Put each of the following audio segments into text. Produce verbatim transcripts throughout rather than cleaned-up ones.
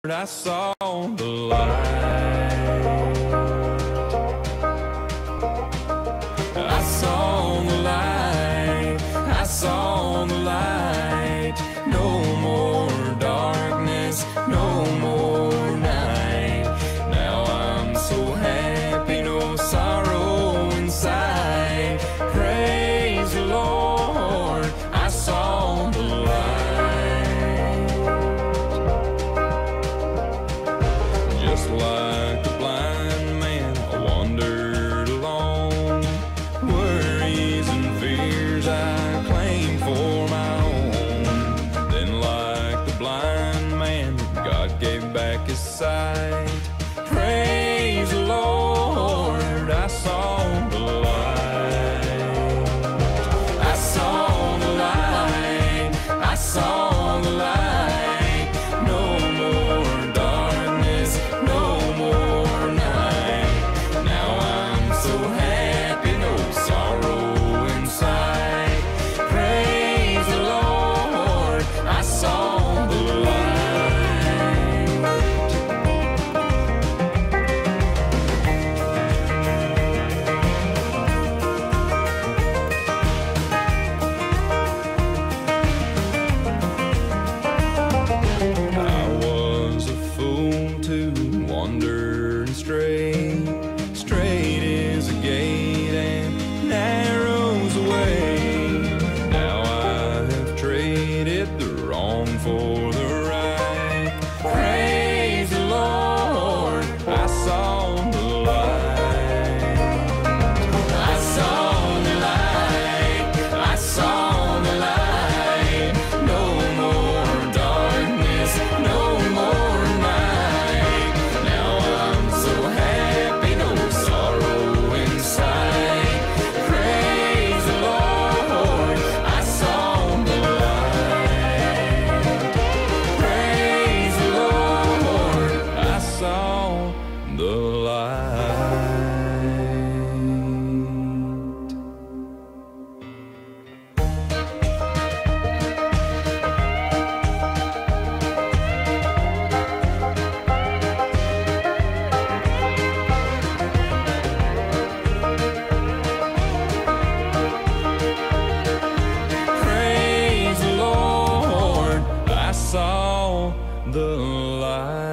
I saw the light. I saw the light. I saw the light. No more darkness, no more night. Now I'm so happy, no sorrow inside. Praise the Lord, I saw the light. Just like the blind man, I wandered alone. Worries and fears I claimed for my own. Then like the blind man, God gave back his sight. Praise the Lord, I saw the light. I saw the light. I saw the light. No more darkness, no more night. Now I'm so happy, no sorrow inside. Praise the Lord, I saw the light. I was a fool to wander and stray. Straight is a gate and narrow's a way. Now I have traded the wrong for the right. Praise the Lord, I saw the light. I saw the light. I saw the light. No more darkness, no more night. Now I'm so happy, no sorrow inside. Praise the Lord, I saw the light. Praise the Lord, I saw the light. Praise the Lord, I saw the light.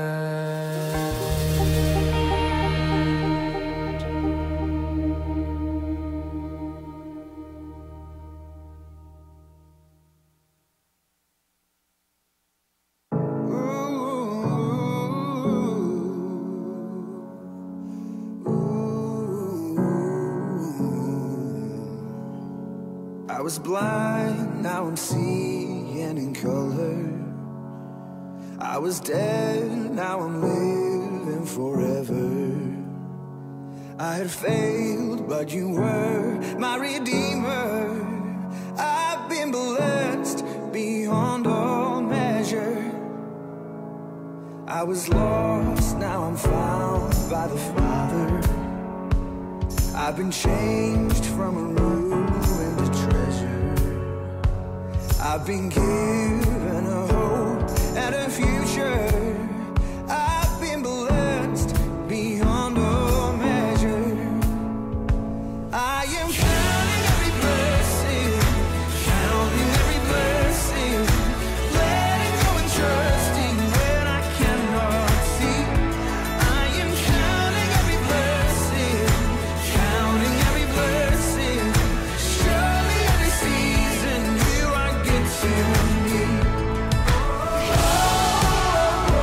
I was blind, now I'm seeing in color. I was dead, now I'm living forever. I had failed, but you were my redeemer. I've been blessed beyond all measure. I was lost, now I'm found by the Father. I've been changed from a ruin to treasure. I've been given a hope and a future. I've been blessed beyond all measure. I am counting every blessing, counting every blessing, letting go and trusting when I cannot see. I am counting every blessing, counting every blessing. Surely every season you are good to me. Oh,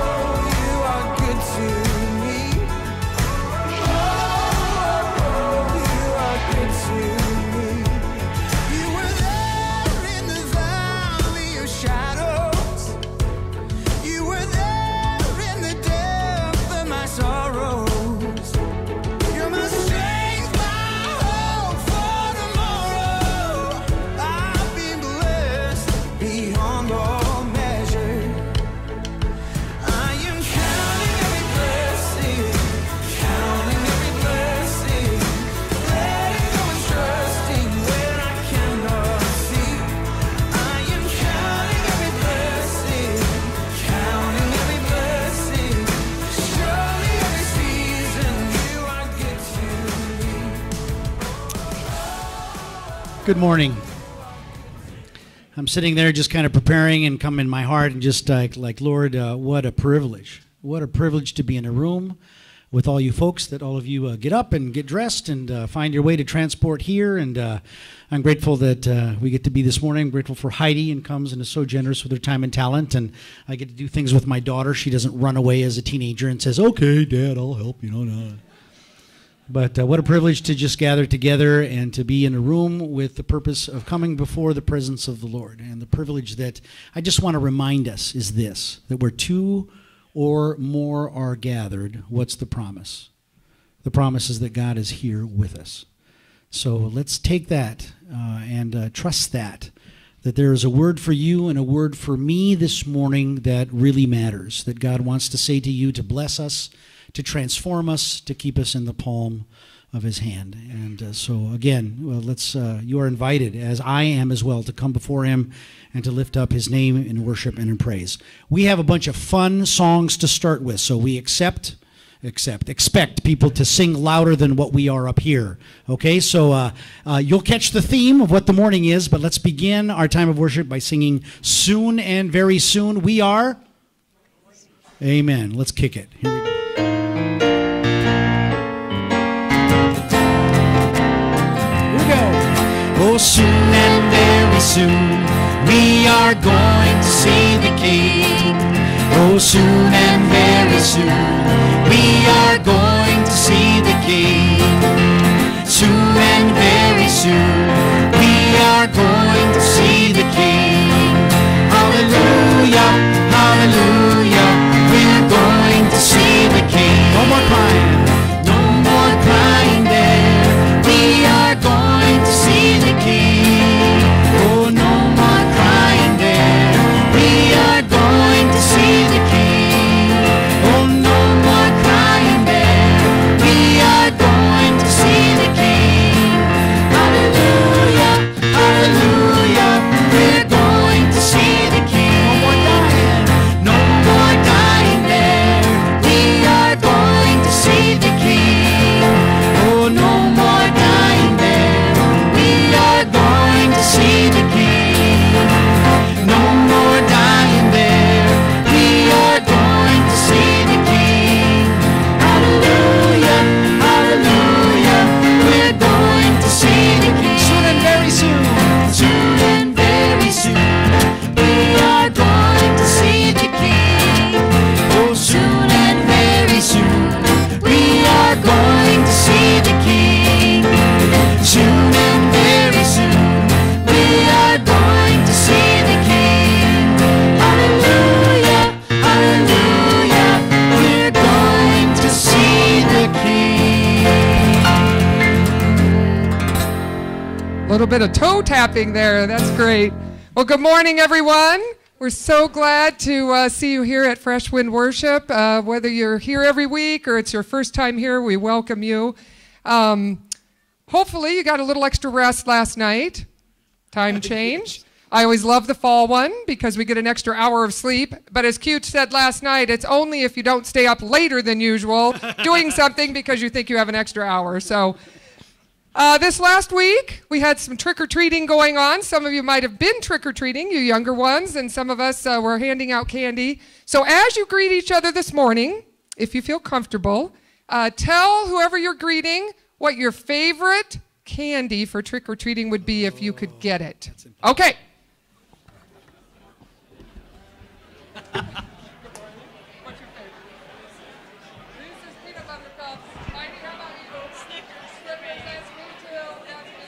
Good morning. I'm sitting there just kind of preparing and come in my heart and just like, like Lord, uh, what a privilege. What a privilege to be in a room with all you folks, that all of you uh, get up and get dressed and uh, find your way to transport here. And uh, I'm grateful that uh, we get to be this morning. I'm grateful for Heidi, and comes and is so generous with her time and talent. And I get to do things with my daughter. She doesn't run away as a teenager and says, okay, Dad, I'll help, you know. No. But uh, what a privilege to just gather together and to be in a room with the purpose of coming before the presence of the Lord. And the privilege that I just want to remind us is this, that where two or more are gathered, what's the promise? The promise is that God is here with us. So let's take that uh, and uh, trust that, that there is a word for you and a word for me this morning that really matters, that God wants to say to you to bless us, to transform us, to keep us in the palm of his hand. And uh, so again, well, let's. Uh, you are invited, as I am as well, to come before him and to lift up his name in worship and in praise. We have a bunch of fun songs to start with, so we accept, accept, expect people to sing louder than what we are up here. Okay, so uh, uh, you'll catch the theme of what the morning is, but let's begin our time of worship by singing Soon and Very Soon. We are. Amen. Let's kick it. Here we go. Oh, soon and very soon, we are going to see the King. Oh, soon and very soon, we are going to see the King. Soon and very soon, we are going to see the King. Hallelujah, hallelujah, we're going to see the King. No more crying, no more crying there. We are going to see the King. Oh, no more crying there. We are going to see the King. Oh, no more crying there. We are going to see the King. Hallelujah, hallelujah, we're going to see the King. No more dying, no more dying there. We are going to see the King. Oh, no more dying there. We are going to see the King. No more dying there. We are going to see the King. Hallelujah, hallelujah, we're going to see the King. Soon and very soon, soon and very soon, we are going to see the King. Oh, soon and very soon, we are going to see the King. Soon and very soon, we are going to see the King. Hallelujah, hallelujah, we're going to see the King. A little bit of toe tapping there. That's great. Well, good morning, everyone. We're so glad to uh, see you here at Fresh Wind Worship. Uh, whether you're here every week or it's your first time here, we welcome you. Um, hopefully, you got a little extra rest last night. Time change. I always love the fall one because we get an extra hour of sleep. But as Cute said last night, it's only if you don't stay up later than usual doing something because you think you have an extra hour. So uh, this last week, we had some trick-or-treating going on. Some of you might have been trick-or-treating, you younger ones, and some of us uh, were handing out candy. So as you greet each other this morning, if you feel comfortable, uh, tell whoever you're greeting what your favorite candy for trick-or-treating would be if you could get it. Okay. What's your favorite? Reese's peanut butter cups. Heidi, how about you? Snickers. Snickers, that's me too. That's me.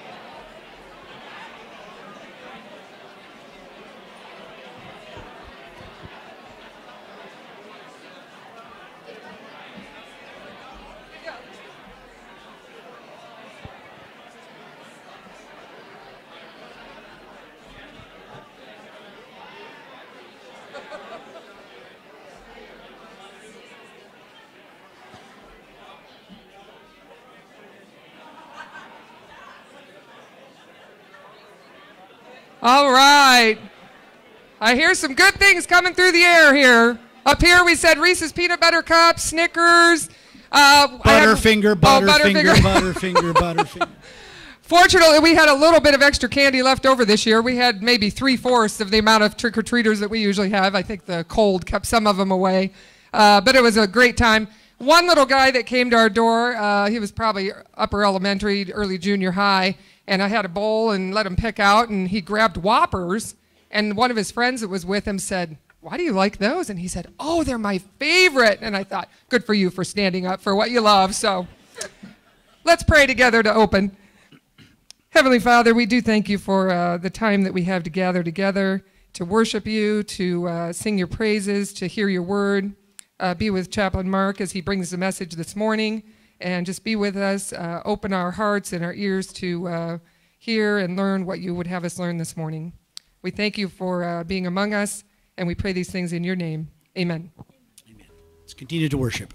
All right. I hear some good things coming through the air here. Up here we said Reese's peanut butter cups, Snickers. Uh, Butterfinger, oh, Butterfinger, Butterfinger, Butterfinger. Fortunately, we had a little bit of extra candy left over this year. We had maybe three-fourths of the amount of trick-or-treaters that we usually have. I think the cold kept some of them away. Uh, but it was a great time. One little guy that came to our door, uh, he was probably upper elementary, early junior high, and I had a bowl and let him pick out, and he grabbed Whoppers, and one of his friends that was with him said, "Why do you like those?" And he said, "Oh, they're my favorite." And I thought, good for you for standing up for what you love. So let's pray together to open. Heavenly Father, we do thank you for uh, the time that we have to gather together, to worship you, to uh, sing your praises, to hear your word. Uh, be with Chaplain Mark as he brings the message this morning, and just be with us. Uh, open our hearts and our ears to uh, hear and learn what you would have us learn this morning. We thank you for uh, being among us, and we pray these things in your name. Amen. Amen. Let's continue to worship.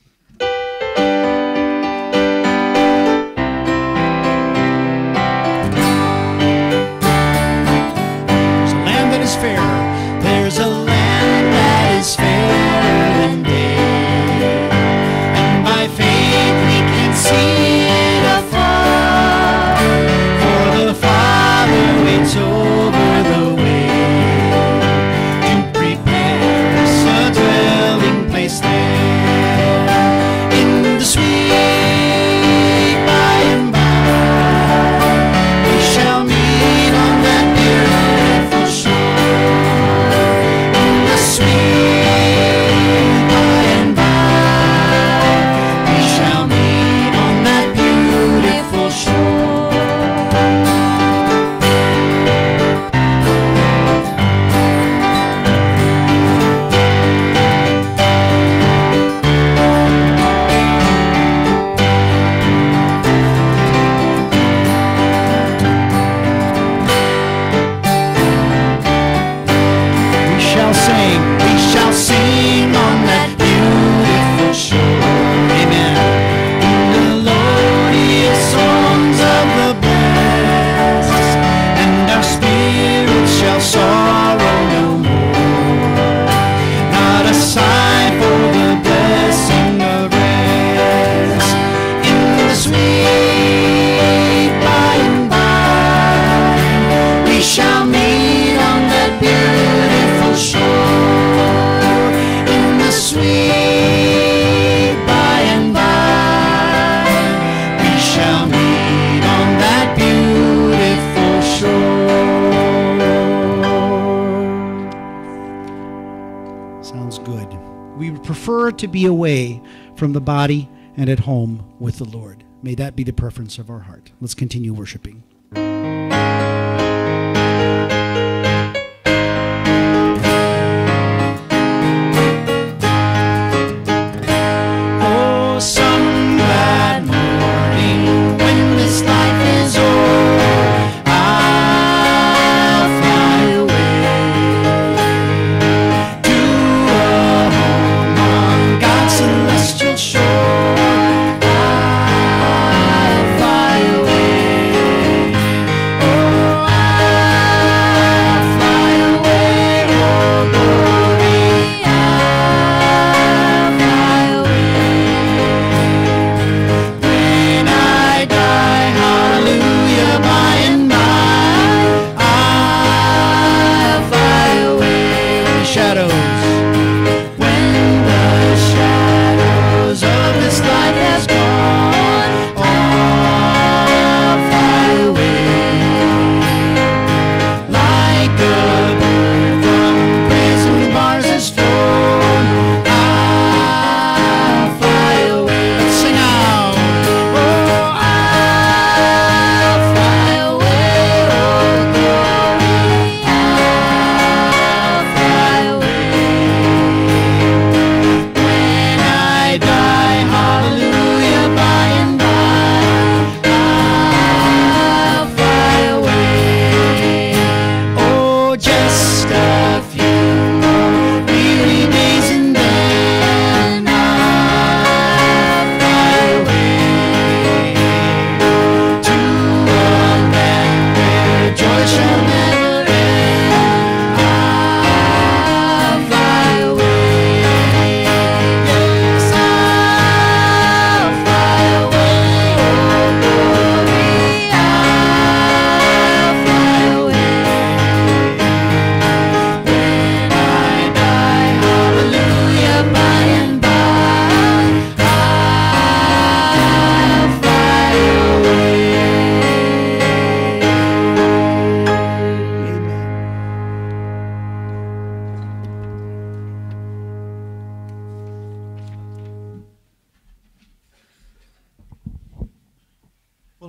Fair. There's a land that is fairer than day, and by faith we can see it afar, for the Father waits over the way to prepare us a dwelling place there, in the sweet by and by we shall meet on that beautiful shore. To be away from the body and at home with the Lord. May that be the preference of our heart. Let's continue worshiping. Oh, some glad morning when this life is o'er, I'll fly away to a home on God's celestial shore. I'll fly away.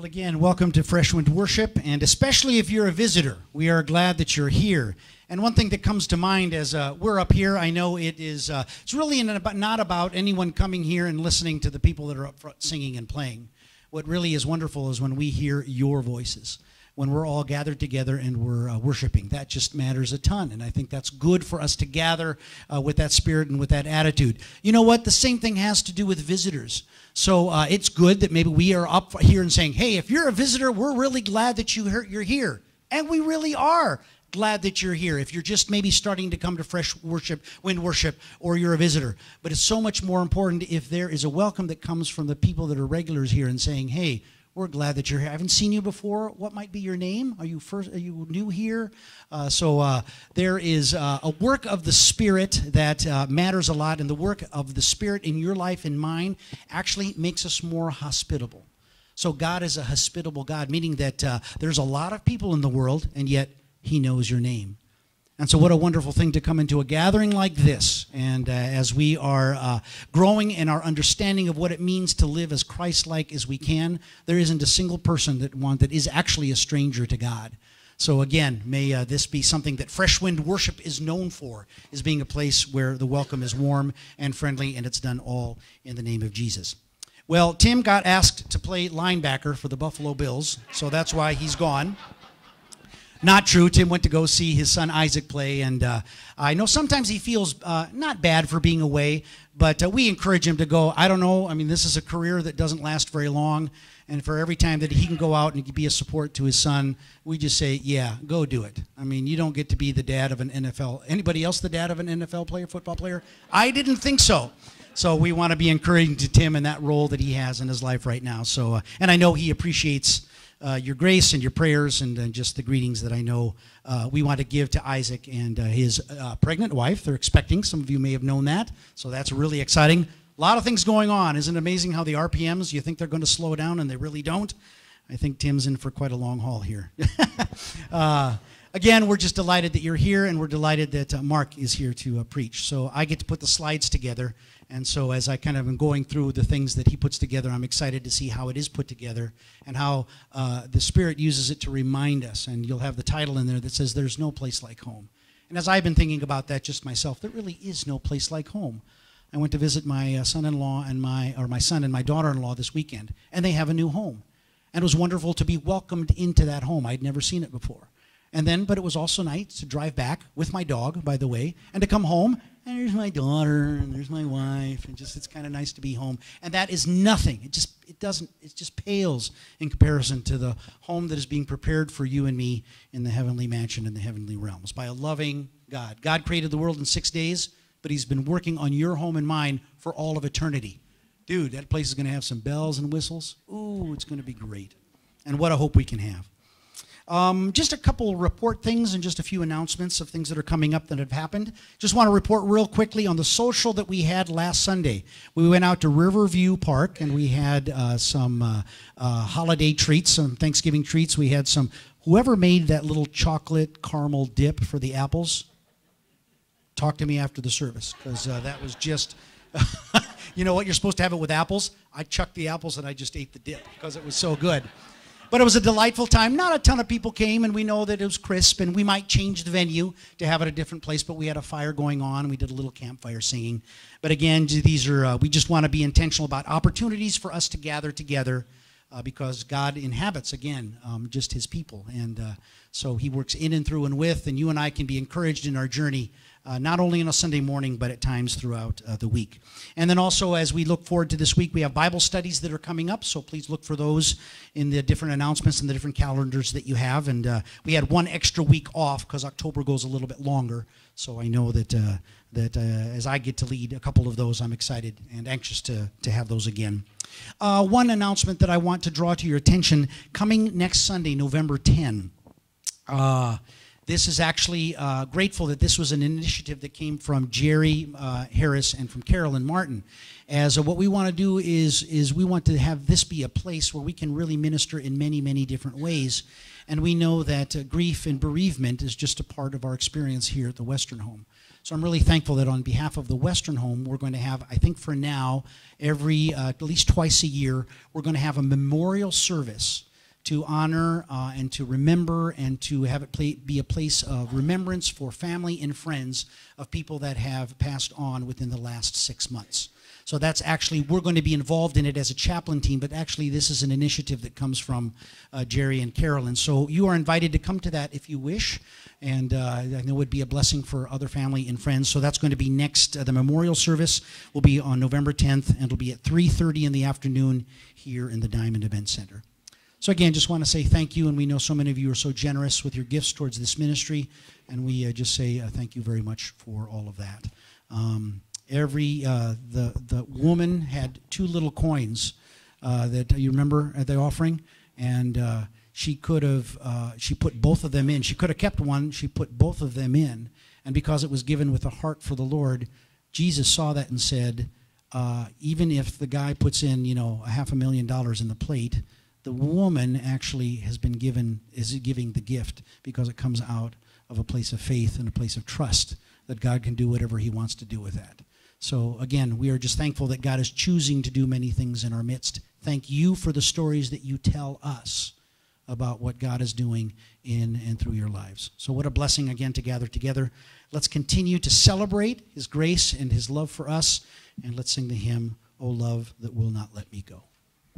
Well, again, welcome to Fresh Wind Worship, and especially if you're a visitor, we are glad that you're here. And one thing that comes to mind as uh, we're up here, I know it is, uh, it's really not about anyone coming here and listening to the people that are up front singing and playing. What really is wonderful is when we hear your voices, when we're all gathered together and we're uh, worshiping. That just matters a ton, and I think that's good for us to gather uh, with that spirit and with that attitude. You know what? The same thing has to do with visitors. So uh, it's good that maybe we are up here and saying, hey, if you're a visitor, we're really glad that you heard, you're here. And we really are glad that you're here. If you're just maybe starting to come to Fresh Worship, Wind Worship, or you're a visitor. But it's so much more important if there is a welcome that comes from the people that are regulars here and saying, hey, we're glad that you're here. I haven't seen you before. What might be your name? Are you first? Are you new here? Uh, so uh, there is uh, a work of the Spirit that uh, matters a lot, and the work of the Spirit in your life and mine actually makes us more hospitable. So God is a hospitable God, meaning that uh, there's a lot of people in the world, and yet He knows your name. And so what a wonderful thing to come into a gathering like this. And uh, as we are uh, growing in our understanding of what it means to live as Christ-like as we can, there isn't a single person that want that is actually a stranger to God. So again, may uh, this be something that Fresh Wind Worship is known for, is being a place where the welcome is warm and friendly, and it's done all in the name of Jesus. Well, Tim got asked to play linebacker for the Buffalo Bills, so that's why he's gone. Not true. Tim went to go see his son Isaac play, and uh, I know sometimes he feels uh, not bad for being away, but uh, we encourage him to go. I don't know. I mean, this is a career that doesn't last very long, and for every time that he can go out and be a support to his son, we just say, yeah, go do it. I mean, you don't get to be the dad of an N F L. Anybody else the dad of an N F L player, football player? I didn't think so. So we want to be encouraging to Tim in that role that he has in his life right now. So, uh, and I know he appreciates Uh, your grace and your prayers and uh, just the greetings that I know uh, we want to give to Isaac and uh, his uh, pregnant wife. They're expecting. Some of you may have known that. So that's really exciting. A lot of things going on. Isn't it amazing how the R P Ms, you think they're going to slow down and they really don't? I think Tim's in for quite a long haul here. uh, again, we're just delighted that you're here, and we're delighted that uh, Mark is here to uh, preach. So I get to put the slides together. And so as I kind of am going through the things that he puts together, I'm excited to see how it is put together and how uh, the Spirit uses it to remind us. And you'll have the title in there that says, There's No Place Like Home. And as I've been thinking about that just myself, there really is no place like home. I went to visit my uh, son-in-law and my, or my son and my daughter-in-law this weekend, and they have a new home. And it was wonderful to be welcomed into that home. I'd never seen it before. And then, but it was also nice to drive back with my dog, by the way, and to come home, and there's my daughter, and there's my wife, and just, it's kind of nice to be home. And that is nothing. It just, it doesn't, it just pales in comparison to the home that is being prepared for you and me in the heavenly mansion in the heavenly realms by a loving God. God created the world in six days, but He's been working on your home and mine for all of eternity. Dude, that place is going to have some bells and whistles. Ooh, it's going to be great. And what a hope we can have. Um, just a couple report things and just a few announcements of things that are coming up that have happened. Just want to report real quickly on the social that we had last Sunday. We went out to Riverview Park, and we had uh, some uh, uh, holiday treats, some Thanksgiving treats. We had some, whoever made that little chocolate caramel dip for the apples, talk to me after the service, because uh, that was just, you know what, you're supposed to have it with apples. I chucked the apples and I just ate the dip because it was so good. But it was a delightful time. Not a ton of people came, and we know that it was crisp, and we might change the venue to have it a different place, but we had a fire going on, and we did a little campfire singing. But again, these are, uh, we just want to be intentional about opportunities for us to gather together uh, because God inhabits, again, um, just His people. And uh, so He works in and through and with, and you and I can be encouraged in our journey, Uh, not only on a Sunday morning, but at times throughout uh, the week. And then also, as we look forward to this week, we have Bible studies that are coming up, so please look for those in the different announcements and the different calendars that you have. And uh, we had one extra week off because October goes a little bit longer, so I know that, uh, that uh, as I get to lead a couple of those, I'm excited and anxious to, to have those again. Uh, one announcement that I want to draw to your attention, coming next Sunday, November tenth. Uh, This is actually uh, grateful that this was an initiative that came from Jerry uh, Harris and from Carolyn Martin. As uh, what we want to do is, is we want to have this be a place where we can really minister in many, many different ways. And we know that uh, grief and bereavement is just a part of our experience here at the Western Home. So I'm really thankful that on behalf of the Western Home, we're going to have, I think for now, every, uh, at least twice a year, we're going to have a memorial service to honor uh, and to remember and to have it play, be a place of remembrance for family and friends of people that have passed on within the last six months. So that's actually, we're going to be involved in it as a chaplain team, but actually this is an initiative that comes from uh, Jerry and Carolyn. So you are invited to come to that if you wish, and uh, I know it would be a blessing for other family and friends. So that's going to be next, uh, the memorial service will be on November tenth, and it'll be at three thirty in the afternoon here in the Diamond Event Center. So again, just want to say thank you, and we know so many of you are so generous with your gifts towards this ministry, and we uh, just say uh, thank you very much for all of that. Um, Every uh, the the woman had two little coins uh, that you remember at the offering, and uh, she could have uh, she put both of them in. She could have kept one. She put both of them in, and because it was given with a heart for the Lord, Jesus saw that and said, uh, even if the guy puts in you know a half a million dollars in the plate, the woman actually has been given is giving the gift because it comes out of a place of faith and a place of trust that God can do whatever He wants to do with that. So again, we are just thankful that God is choosing to do many things in our midst. Thank you for the stories that you tell us about what God is doing in and through your lives. So what a blessing again to gather together. Let's continue to celebrate His grace and His love for us, and let's sing the hymn, "O Love That Will Not Let Me Go."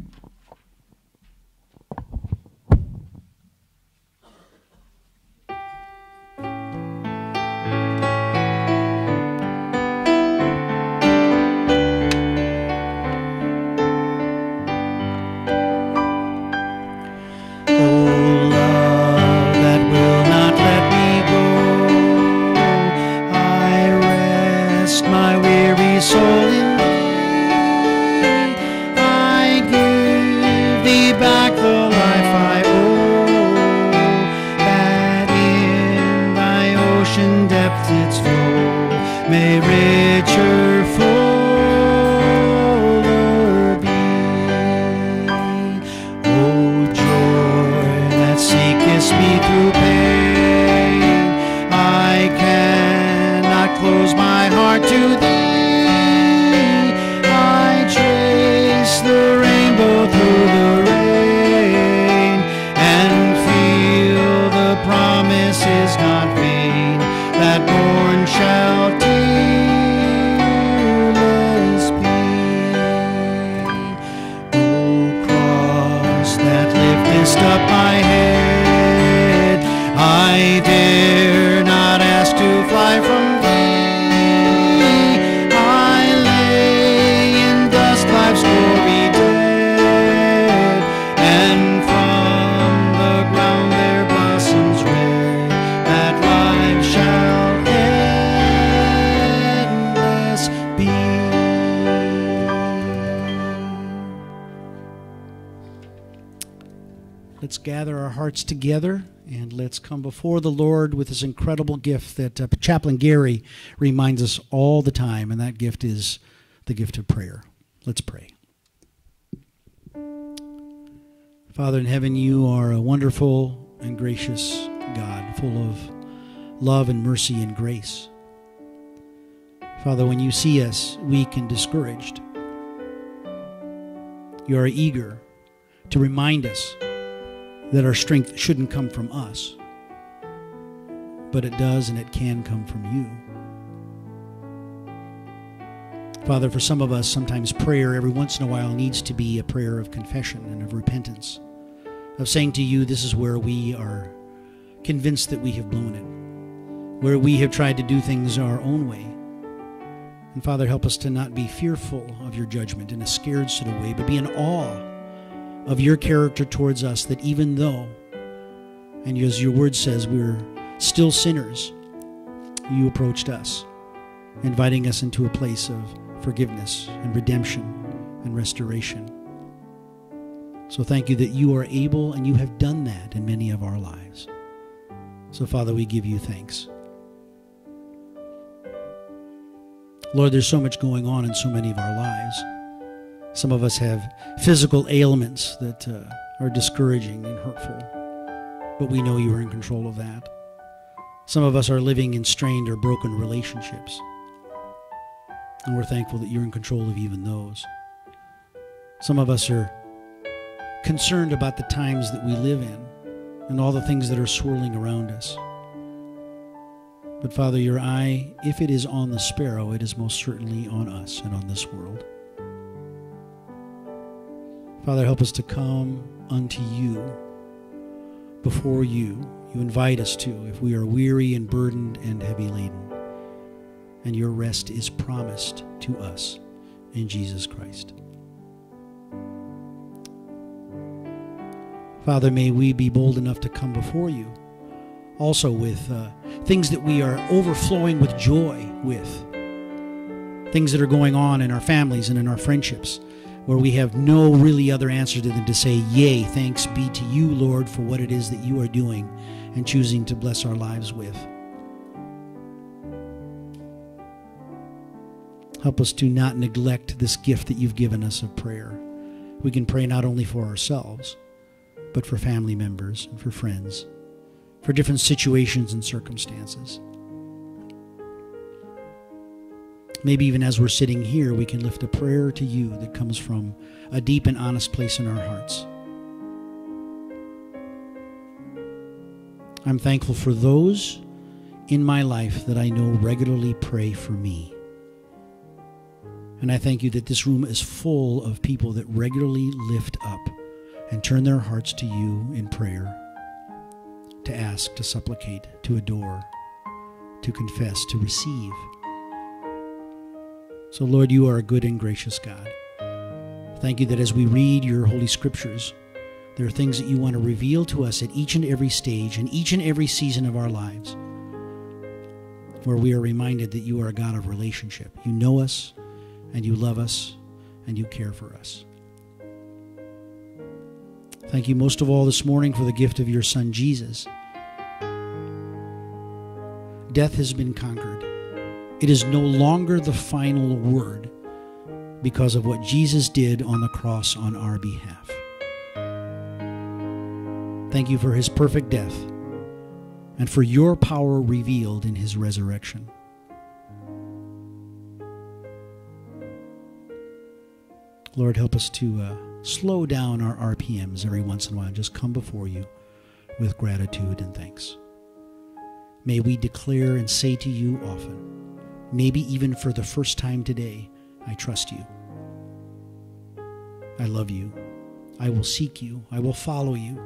Let's gather our hearts together and let's come before the Lord with this incredible gift that uh, Chaplain Gary reminds us all the time, and that gift is the gift of prayer. Let's pray. Father in heaven, you are a wonderful and gracious God, full of love and mercy and grace. Father, when you see us weak and discouraged, you are eager to remind us that our strength shouldn't come from us, but it does and it can come from you. Father, for some of us, sometimes prayer every once in a while needs to be a prayer of confession and of repentance, of saying to you, this is where we are convinced that we have blown it, where we have tried to do things our own way. And Father, help us to not be fearful of your judgment in a scared sort of way, but be in awe of your character towards us, that even though, and as your word says, we're still sinners, you approached us, inviting us into a place of forgiveness and redemption and restoration. So thank you that you are able and you have done that in many of our lives. So Father, we give you thanks. Lord, there's so much going on in so many of our lives. Some of us have physical ailments that uh, are discouraging and hurtful, but we know you are in control of that. Some of us are living in strained or broken relationships, and we're thankful that you're in control of even those. Some of us are concerned about the times that we live in and all the things that are swirling around us. But Father, your eye, if it is on the sparrow, it is most certainly on us and on this world. Father, help us to come unto you, before you. You invite us to, if we are weary and burdened and heavy laden. And your rest is promised to us in Jesus Christ. Father, may we be bold enough to come before you, also with uh, things that we are overflowing with joy with, things that are going on in our families and in our friendships, where we have no really other answer to than to say, yea, thanks be to you, Lord, for what it is that you are doing and choosing to bless our lives with. Help us to not neglect this gift that you've given us of prayer. We can pray not only for ourselves, but for family members and for friends, for different situations and circumstances. Maybe even as we're sitting here, we can lift a prayer to you that comes from a deep and honest place in our hearts. I'm thankful for those in my life that I know regularly pray for me. And I thank you that this room is full of people that regularly lift up and turn their hearts to you in prayer, to ask, to supplicate, to adore, to confess, to receive. So, Lord, you are a good and gracious God. Thank you that as we read your holy scriptures, there are things that you want to reveal to us at each and every stage and each and every season of our lives, where we are reminded that you are a God of relationship. You know us, and you love us, and you care for us. Thank you most of all this morning for the gift of your Son, Jesus. Death has been conquered. It is no longer the final word because of what Jesus did on the cross on our behalf. Thank you for his perfect death and for your power revealed in his resurrection. Lord, help us to uh, slow down our R P Ms every once in a while and just come before you with gratitude and thanks. May we declare and say to you often, maybe even for the first time today, I trust you. I love you. I will seek you. I will follow you.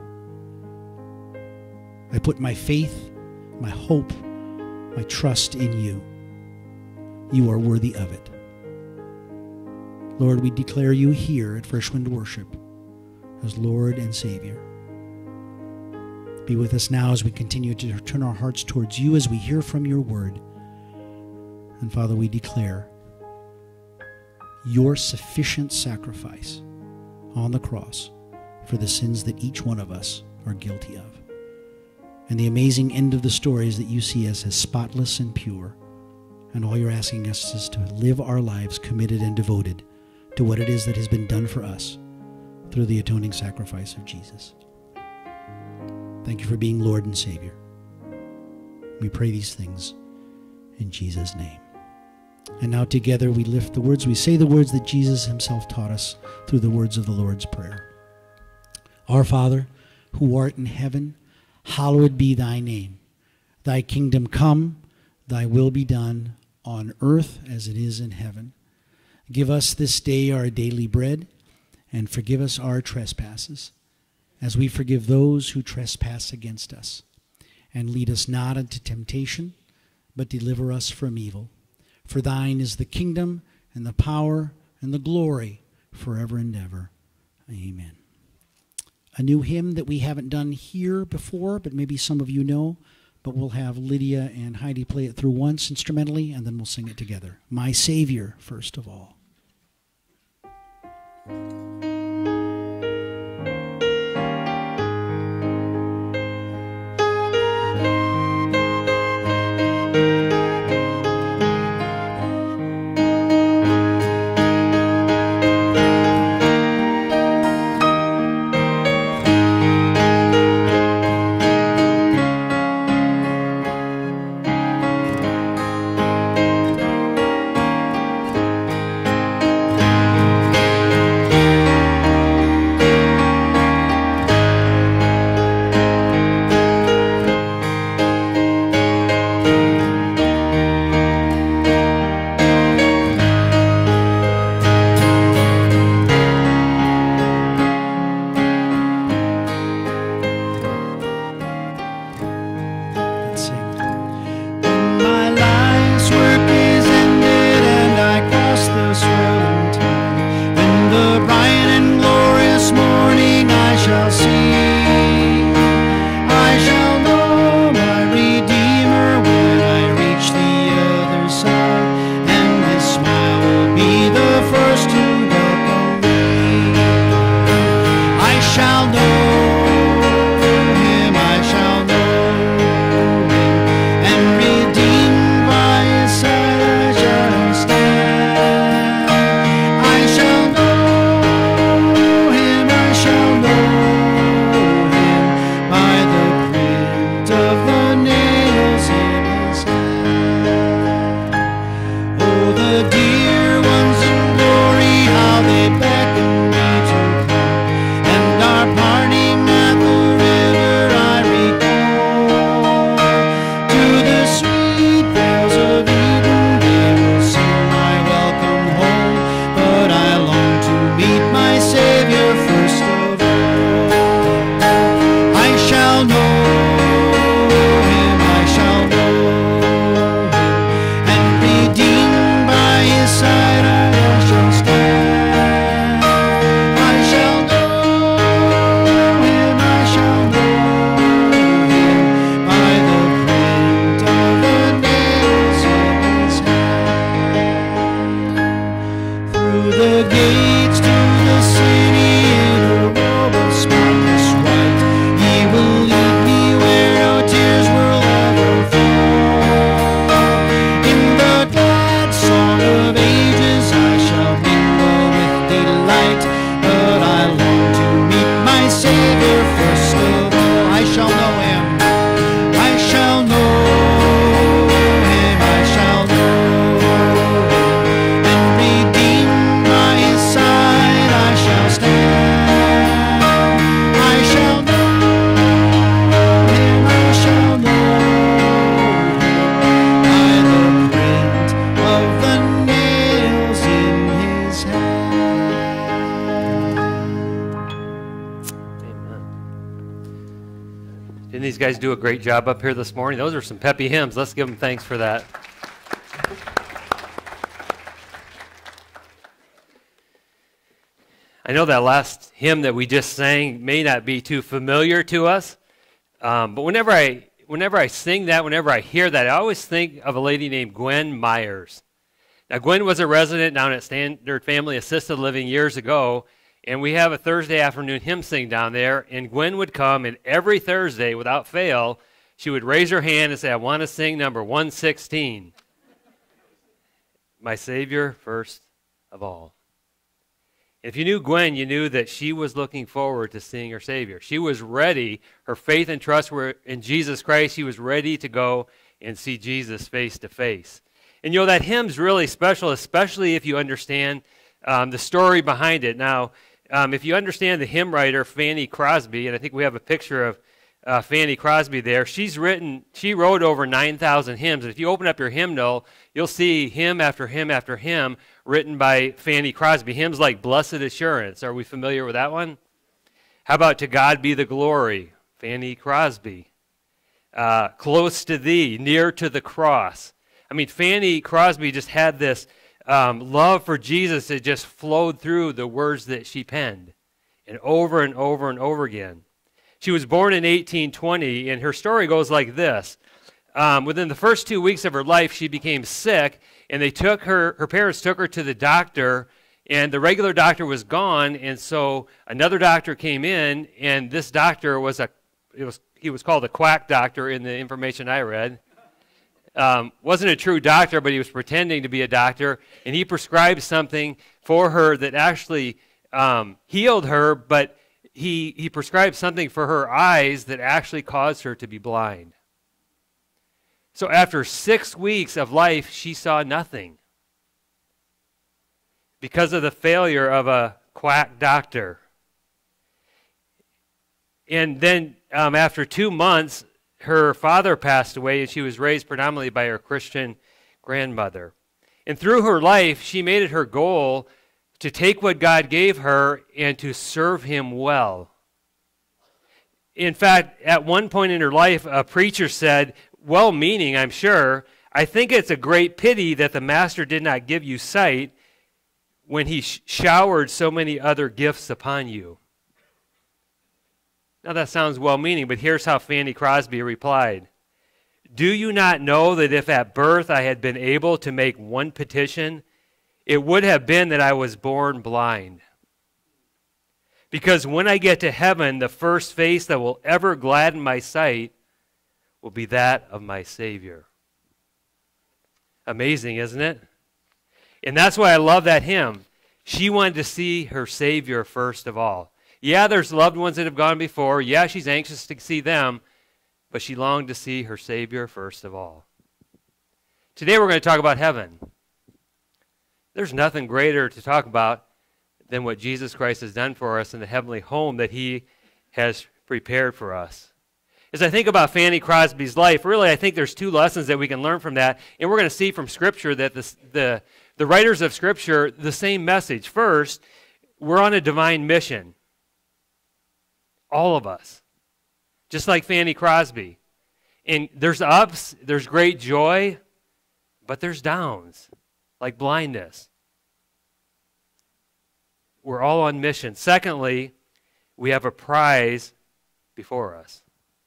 I put my faith, my hope, my trust in you. You are worthy of it. Lord, we declare you here at Fresh Wind Worship as Lord and Savior. Be with us now as we continue to turn our hearts towards you as we hear from your word. And Father, we declare your sufficient sacrifice on the cross for the sins that each one of us are guilty of. And the amazing end of the story is that you see us as spotless and pure. And all you're asking us is to live our lives committed and devoted to what it is that has been done for us through the atoning sacrifice of Jesus. Thank you for being Lord and Savior. We pray these things in Jesus' name. And now together we lift the words, we say the words that Jesus himself taught us through the words of the Lord's Prayer. Our Father, who art in heaven, hallowed be thy name. Thy kingdom come, thy will be done on earth as it is in heaven. Give us this day our daily bread, and forgive us our trespasses, as we forgive those who trespass against us. And lead us not into temptation, but deliver us from evil. For thine is the kingdom, and the power, and the glory, forever and ever. Amen. A new hymn that we haven't done here before, but maybe some of you know, but we'll have Lydia and Heidi play it through once instrumentally, and then we'll sing it together. My Savior, first of all. the gates, to the city in a robe of spotless white. He will lead me where no tears will ever fall. In the glad song of ages I shall mingle with delight, but I long to meet my Savior first of all. I shall know him, I shall know him, I shall know him, and redeemed by his side I shall stand. I shall know him, I shall know him, by the print of the nails in his hand. Amen. Didn't these guys do a great job up here this morning? Those are some peppy hymns. Let's give them thanks for that. I know that last hymn that we just sang may not be too familiar to us, um, but whenever I whenever I sing that, whenever I hear that, I always think of a lady named Gwen Myers. Now, Gwen was a resident down at Standard Family Assisted Living years ago, and we have a Thursday afternoon hymn sing down there, and Gwen would come, and every Thursday, without fail, she would raise her hand and say, I want to sing number one sixteen. My Savior first of all. If you knew Gwen, you knew that she was looking forward to seeing her Savior. She was ready. Her faith and trust were in Jesus Christ. She was ready to go and see Jesus face to face. And you know, that hymn's really special, especially if you understand um, the story behind it. Now, um, if you understand the hymn writer, Fanny Crosby, and I think we have a picture of uh, Fanny Crosby there, she's written, she wrote over nine thousand hymns. And if you open up your hymnal, you'll see hymn after hymn after hymn written by Fanny Crosby. Hymns like Blessed Assurance. Are we familiar with that one? How about To God Be the Glory? Fanny Crosby. Uh, Close to Thee, Near to the Cross. I mean, Fanny Crosby just had this um, love for Jesus that just flowed through the words that she penned, and over and over and over again. She was born in eighteen twenty, and her story goes like this. Um, within the first two weeks of her life, she became sick, and they took her, her parents took her to the doctor, and the regular doctor was gone, and so another doctor came in, and this doctor was a, it was, he was called a quack doctor in the information I read. Um, wasn't a true doctor, but he was pretending to be a doctor, and he prescribed something for her that actually um, healed her, but he, he prescribed something for her eyes that actually caused her to be blind. So after six weeks of life, she saw nothing because of the failure of a quack doctor. And then um, after two months, her father passed away, and she was raised predominantly by her Christian grandmother. And through her life, she made it her goal to take what God gave her and to serve him well. In fact, at one point in her life, a preacher said, well-meaning, I'm sure, I think it's a great pity that the master did not give you sight when he sh- showered so many other gifts upon you. Now that sounds well-meaning, but here's how Fanny Crosby replied. Do you not know that if at birth I had been able to make one petition, it would have been that I was born blind? Because when I get to heaven, the first face that will ever gladden my sight will be that of my Savior. Amazing, isn't it? And that's why I love that hymn. She wanted to see her Savior first of all. Yeah, there's loved ones that have gone before. Yeah, she's anxious to see them, but she longed to see her Savior first of all. Today we're going to talk about heaven. There's nothing greater to talk about than what Jesus Christ has done for us in the heavenly home that he has prepared for us. As I think about Fanny Crosby's life, really I think there's two lessons that we can learn from that, and we're going to see from Scripture that the, the, the writers of Scripture, the same message. First, we're on a divine mission. All of us. Just like Fanny Crosby. And there's ups, there's great joy, but there's downs, like blindness. We're all on mission. Secondly, we have a prize before us.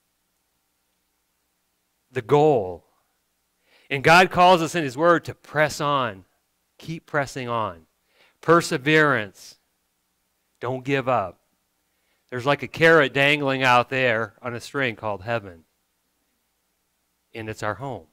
The goal. And God calls us in his word to press on. Keep pressing on. perseverance. Don't give up. There's like a carrot dangling out there on a string called heaven. And it's our home.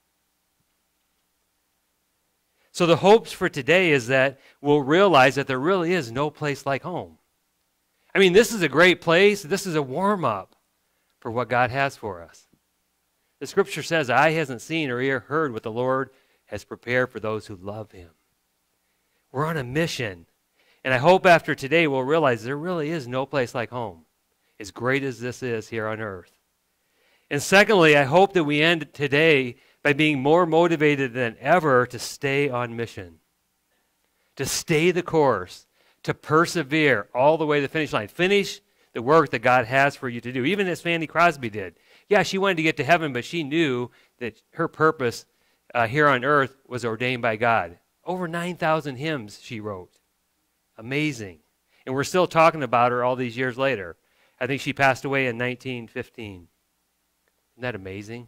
So the hopes for today is that we'll realize that there really is no place like home. I mean, this is a great place. This is a warm-up for what God has for us. The scripture says, eye hasn't seen or ear heard what the Lord has prepared for those who love him. We're on a mission. And I hope after today we'll realize there really is no place like home, as great as this is here on earth. And secondly, I hope that we end today by being more motivated than ever to stay on mission, to stay the course, to persevere all the way to the finish line. Finish the work that God has for you to do, even as Fanny Crosby did. Yeah, she wanted to get to heaven, but she knew that her purpose uh, here on earth was ordained by God. Over nine thousand hymns she wrote. Amazing. And we're still talking about her all these years later. I think she passed away in nineteen fifteen. Isn't that amazing?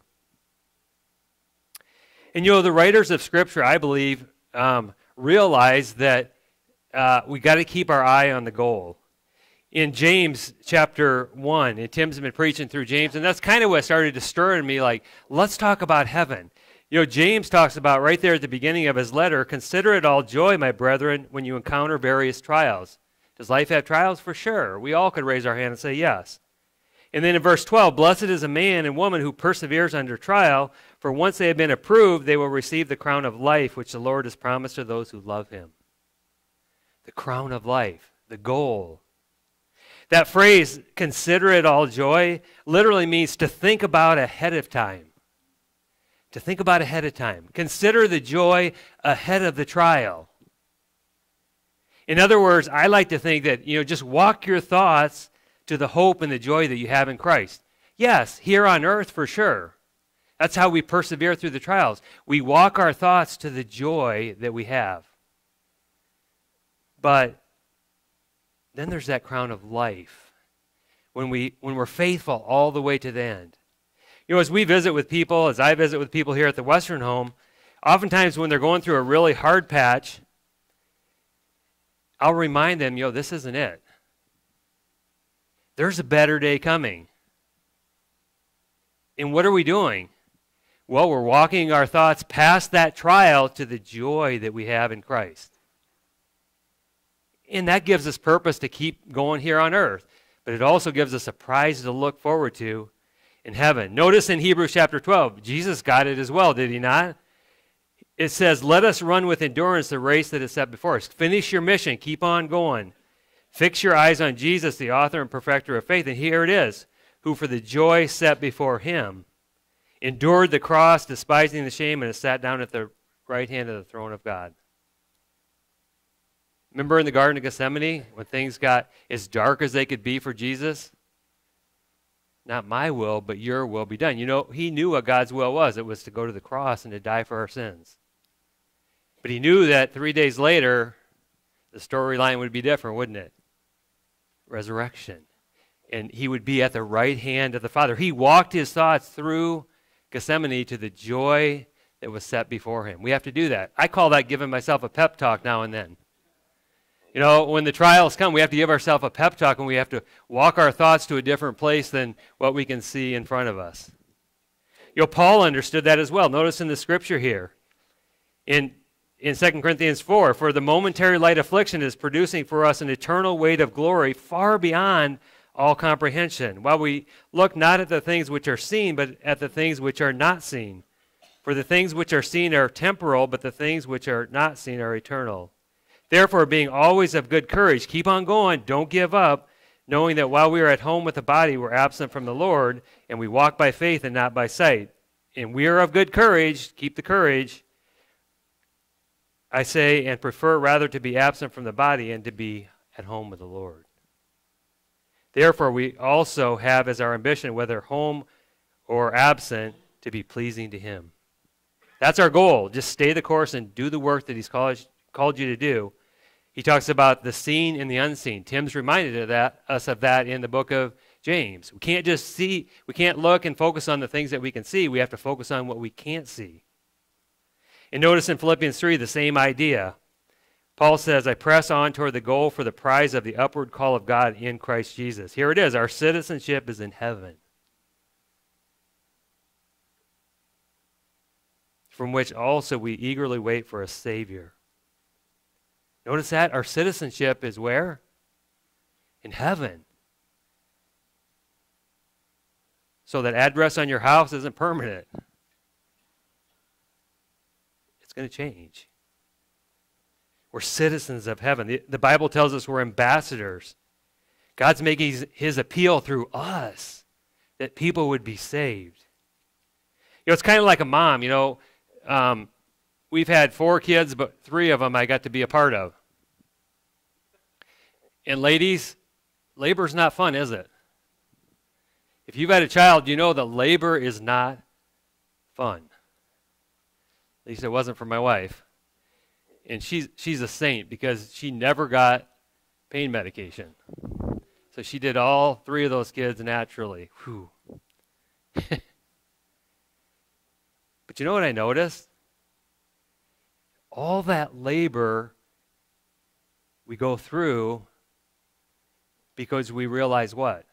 And you know, the writers of Scripture, I believe, um, realize that uh, we got to keep our eye on the goal. In James chapter one, and Tim's been preaching through James, and that's kind of what started to stir in me, like, let's talk about heaven. You know, James talks about right there at the beginning of his letter, consider it all joy, my brethren, when you encounter various trials. Does life have trials? For sure. We all could raise our hand and say yes. And then in verse twelve, blessed is a man and woman who perseveres under trial, for once they have been approved, they will receive the crown of life, which the Lord has promised to those who love him. The crown of life, the goal. That phrase, consider it all joy, literally means to think about ahead of time. To think about ahead of time. Consider the joy ahead of the trial. In other words, I like to think that, you know, just walk your thoughts to the hope and the joy that you have in Christ. Yes, here on earth for sure. That's how we persevere through the trials. We walk our thoughts to the joy that we have. But then there's that crown of life when, we, when we're faithful all the way to the end. You know, as we visit with people, as I visit with people here at the Western Home, oftentimes when they're going through a really hard patch, I'll remind them, you know, this isn't it. There's a better day coming. And what are we doing? Well, we're walking our thoughts past that trial to the joy that we have in Christ. And that gives us purpose to keep going here on earth. But it also gives us a prize to look forward to in heaven. Notice in Hebrews chapter twelve, Jesus got it as well, did he not? It says, let us run with endurance the race that is set before us. Finish your mission. Keep on going. Fix your eyes on Jesus, the author and perfecter of faith. And here it is, who for the joy set before him endured the cross, despising the shame, and has sat down at the right hand of the throne of God. Remember in the Garden of Gethsemane when things got as dark as they could be for Jesus? Not my will, but your will be done. You know, he knew what God's will was. It was to go to the cross and to die for our sins. But he knew that three days later, the storyline would be different, wouldn't it? Resurrection. And he would be at the right hand of the Father. He walked his thoughts through Gethsemane to the joy that was set before him. We have to do that. I call that giving myself a pep talk now and then. You know, when the trials come, we have to give ourselves a pep talk, and we have to walk our thoughts to a different place than what we can see in front of us. You know, Paul understood that as well. Notice in the scripture here, in, in Second Corinthians four, for the momentary light affliction is producing for us an eternal weight of glory far beyond all comprehension, while we look not at the things which are seen, but at the things which are not seen. For the things which are seen are temporal, but the things which are not seen are eternal. Therefore, being always of good courage, keep on going, don't give up, knowing that while we are at home with the body, we're absent from the Lord, and we walk by faith and not by sight. And we are of good courage, keep the courage, I say, and prefer rather to be absent from the body and to be at home with the Lord. Therefore, we also have as our ambition, whether home or absent, to be pleasing to him. That's our goal. Just stay the course and do the work that he's called, called you to do. He talks about the seen and the unseen. Tim's reminded of that, us of that in the book of James. We can't just see, we can't look and focus on the things that we can see. We have to focus on what we can't see. And notice in Philippians three, the same idea. Paul says, I press on toward the goal for the prize of the upward call of God in Christ Jesus. Here it is. Our citizenship is in heaven, from which also we eagerly wait for a Savior. Notice that our citizenship is where? In heaven. So that address on your house isn't permanent. It's going to change. We're citizens of heaven. The, the Bible tells us we're ambassadors. God's making his, his appeal through us that people would be saved. You know, it's kind of like a mom, you know. Um, we've had four kids, but three of them I got to be a part of. And ladies, labor's not fun, is it? If you've had a child, you know that labor is not fun. At least it wasn't for my wife. And she's, she's a saint because she never got pain medication. So she did all three of those kids naturally. Whew. But you know what I noticed? All that labor we go through because we realize what?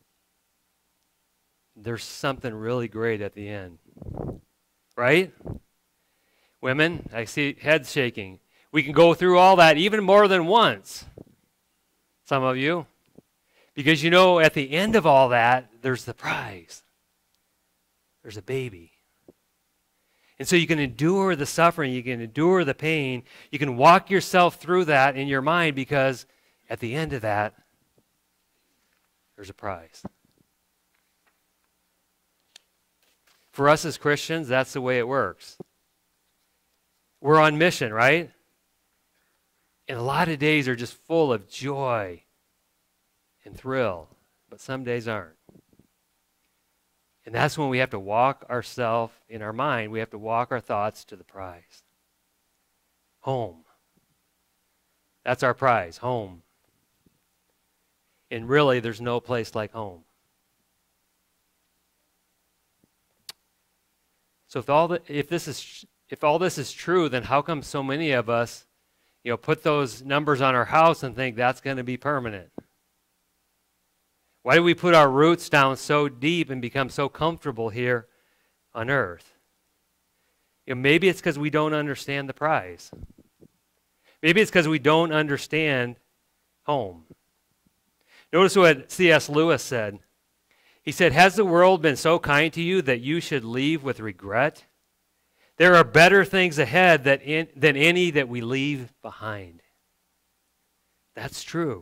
There's something really great at the end. Right? Women, I see heads shaking. We can go through all that even more than once. Some of you. Because you know at the end of all that, there's the prize. There's a baby. And so you can endure the suffering, you can endure the pain, you can walk yourself through that in your mind because at the end of that, there's a prize. For us as Christians, that's the way it works. We're on mission, right? And a lot of days are just full of joy and thrill, but some days aren't. And that's when we have to walk ourselves in our mind. We have to walk our thoughts to the prize. Home. That's our prize, home. And really, there's no place like home. So if all the, if this is if all this is true, then how come so many of us, you know, put those numbers on our house and think that's going to be permanent? Why do we put our roots down so deep and become so comfortable here on earth? You know, maybe it's because we don't understand the prize. Maybe it's because we don't understand home. Notice what C S Lewis said. He said, has the world been so kind to you that you should leave with regret? There are better things ahead that in, than any that we leave behind. That's true.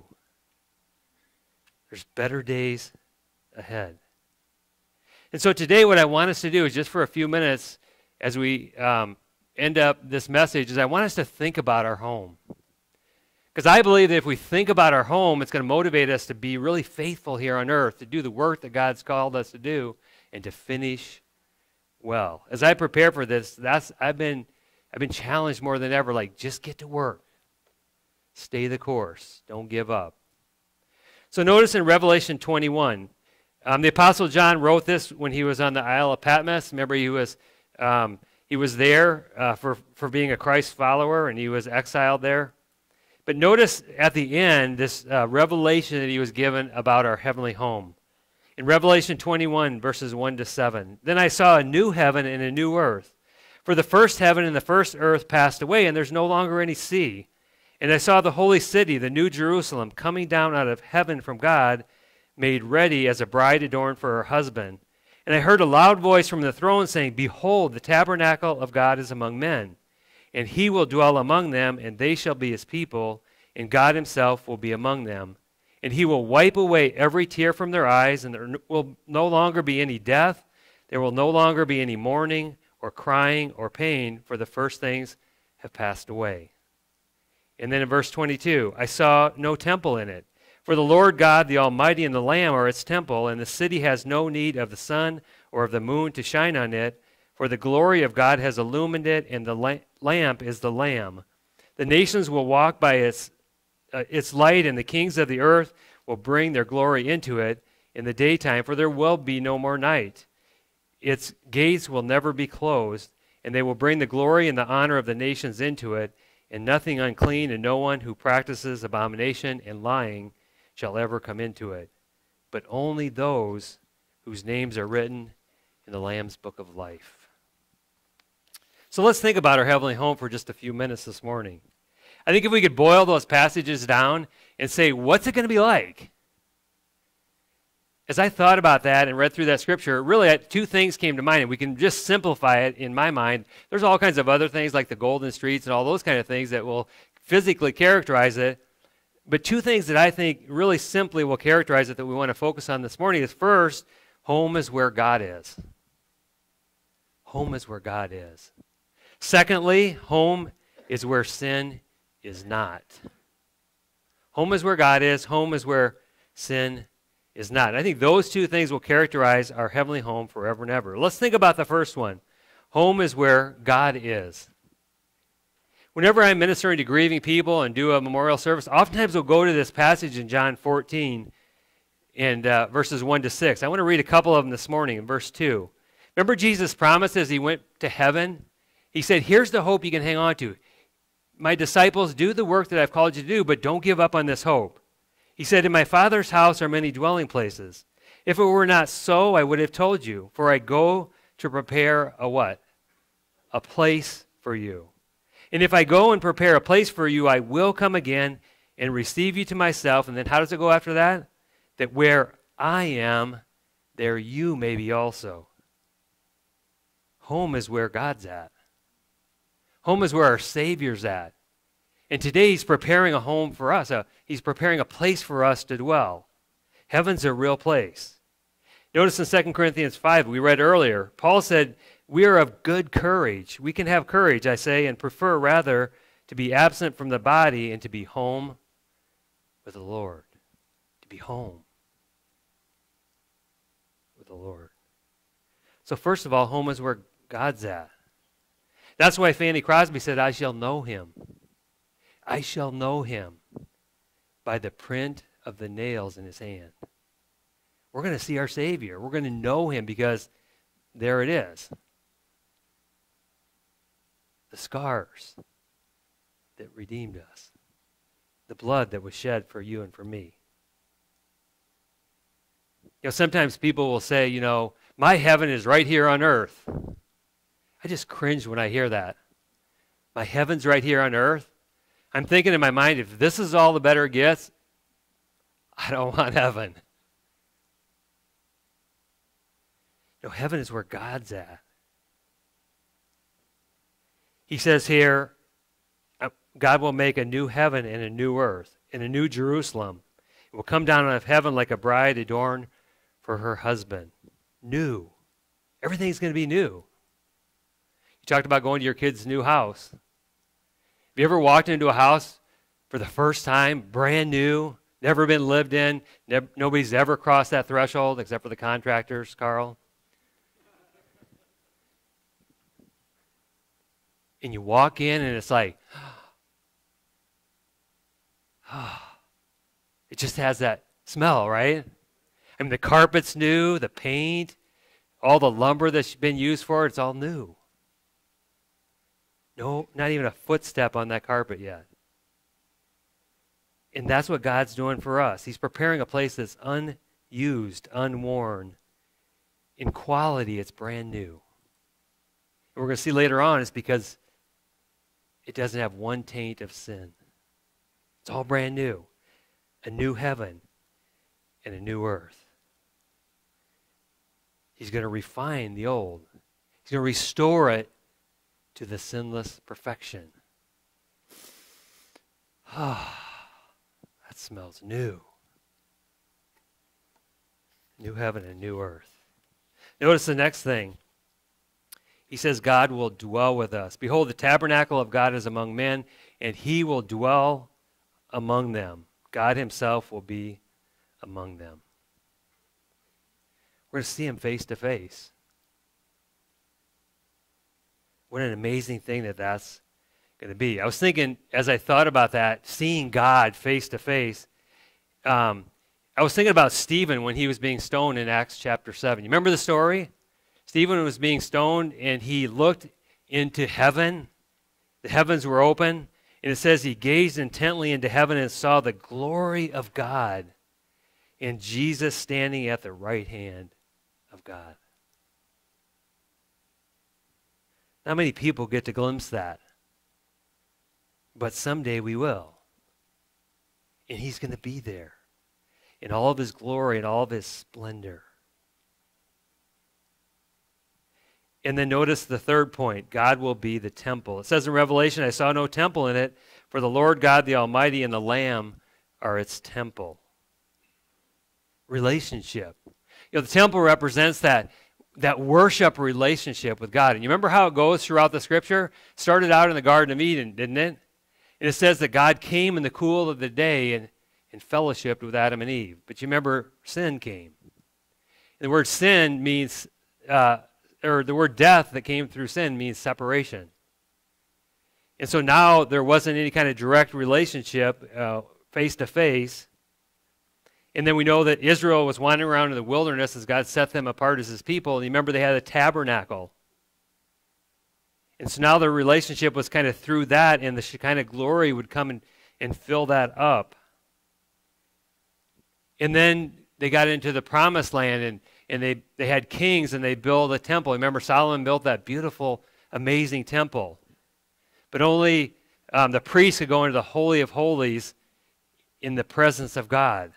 There's better days ahead. And so today what I want us to do is just for a few minutes as we um, end up this message is I want us to think about our home. Because I believe that if we think about our home, it's going to motivate us to be really faithful here on earth, to do the work that God's called us to do, and to finish well. As I prepare for this, that's I've been I've been challenged more than ever, like just get to work. Stay the course. Don't give up. So notice in Revelation twenty-one, um, the Apostle John wrote this when he was on the Isle of Patmos. Remember, he was um, he was there uh, for, for being a Christ follower, and he was exiled there. But notice at the end this uh, revelation that he was given about our heavenly home. In Revelation twenty-one, verses one to seven, then I saw a new heaven and a new earth. For the first heaven and the first earth passed away, and there's no longer any sea. And I saw the holy city, the new Jerusalem, coming down out of heaven from God, made ready as a bride adorned for her husband. And I heard a loud voice from the throne saying, behold, the tabernacle of God is among men, and he will dwell among them, and they shall be his people, and God himself will be among them. And he will wipe away every tear from their eyes, and there will no longer be any death. There will no longer be any mourning or crying or pain, for the first things have passed away. And then in verse twenty-two, I saw no temple in it. For the Lord God, the Almighty, and the Lamb are its temple, and the city has no need of the sun or of the moon to shine on it, for the glory of God has illumined it, and the la- lamp is the Lamb. The nations will walk by its, uh, its light, and the kings of the earth will bring their glory into it in the daytime, for there will be no more night. Its gates will never be closed, and they will bring the glory and the honor of the nations into it, and nothing unclean, and no one who practices abomination and lying shall ever come into it, but only those whose names are written in the Lamb's book of life. So let's think about our heavenly home for just a few minutes this morning. I think if we could boil those passages down and say, what's it going to be like? As I thought about that and read through that scripture, really two things came to mind, and we can just simplify it in my mind. There's all kinds of other things like the golden streets and all those kind of things that will physically characterize it. But two things that I think really simply will characterize it that we want to focus on this morning is, first, home is where God is. Home is where God is. Secondly, home is where sin is not. Home is where God is. Home is where sin is not. And I think those two things will characterize our heavenly home forever and ever. Let's think about the first one. Home is where God is. Whenever I'm ministering to grieving people and do a memorial service, oftentimes we'll go to this passage in John fourteen and uh, verses one to six. I want to read a couple of them this morning in verse two. Remember Jesus promised as he went to heaven? He said, here's the hope you can hang on to. My disciples, do the work that I've called you to do, but don't give up on this hope. He said, in my Father's house are many dwelling places. If it were not so, I would have told you, for I go to prepare a what? A place for you. And if I go and prepare a place for you, I will come again and receive you to myself. And then how does it go after that? That where I am, there you may be also. Home is where God's at. Home is where our Savior's at. And today he's preparing a home for us. Uh, he's preparing a place for us to dwell. Heaven's a real place. Notice in Second Corinthians five, we read earlier, Paul said, we are of good courage. We can have courage, I say, and prefer rather to be absent from the body and to be home with the Lord. To be home with the Lord. So first of all, home is where God's at. That's why Fanny Crosby said, I shall know him. I shall know him by the print of the nails in his hand. We're going to see our Savior. We're going to know him because there it is. The scars that redeemed us. The blood that was shed for you and for me. You know, sometimes people will say, you know, my heaven is right here on earth. I just cringe when I hear that. My heaven's right here on earth. I'm thinking in my mind, if this is all the better gets, I don't want heaven. No, heaven is where God's at. He says here, God will make a new heaven and a new earth, and a new Jerusalem. It will come down out of heaven like a bride adorned for her husband. New. Everything's going to be new. You talked about going to your kid's new house. Have you ever walked into a house for the first time, brand new, never been lived in, never, nobody's ever crossed that threshold except for the contractors, Carl? And you walk in and it's like, it just has that smell, right? I mean, the carpet's new, the paint, all the lumber that's been used for it, it's all new. No, not even a footstep on that carpet yet. And that's what God's doing for us. He's preparing a place that's unused, unworn. In quality, it's brand new. And we're going to see later on it's because it doesn't have one taint of sin. It's all brand new. A new heaven and a new earth. He's going to refine the old. He's going to restore it to the sinless perfection. Ah, that smells new. New heaven and new earth. Notice the next thing. He says God will dwell with us. Behold, the tabernacle of God is among men, and he will dwell among them. God himself will be among them. We're going to see him face to face. What an amazing thing that that's going to be. I was thinking, as I thought about that, seeing God face to face, um, I was thinking about Stephen when he was being stoned in Acts chapter seven. You remember the story? Stephen was being stoned, and he looked into heaven. The heavens were open, And it says he gazed intently into heaven and saw the glory of God and Jesus standing at the right hand of God. Not many people get to glimpse that. But someday we will. And he's going to be there in all of his glory and all of his splendor. And then notice the third point. God will be the temple. It says in Revelation, I saw no temple in it, for the Lord God the Almighty and the Lamb are its temple. Relationship. You know, the temple represents that, that worship relationship with God. And you remember how it goes throughout the Scripture? Started out in the Garden of Eden, didn't it? And it says that God came in the cool of the day and, and fellowshiped with Adam and Eve. But you remember sin came. And the word sin means... Uh, or the word death that came through sin means separation. And so now there wasn't any kind of direct relationship uh, face to face. And then we know that Israel was wandering around in the wilderness as God set them apart as his people. And you remember they had a tabernacle. And so now their relationship was kind of through that, and the Shekinah glory would come and, and fill that up. And then they got into the promised land, and And they, they had kings, and they built a temple. Remember, Solomon built that beautiful, amazing temple. But only um, the priests could go into the Holy of Holies in the presence of God.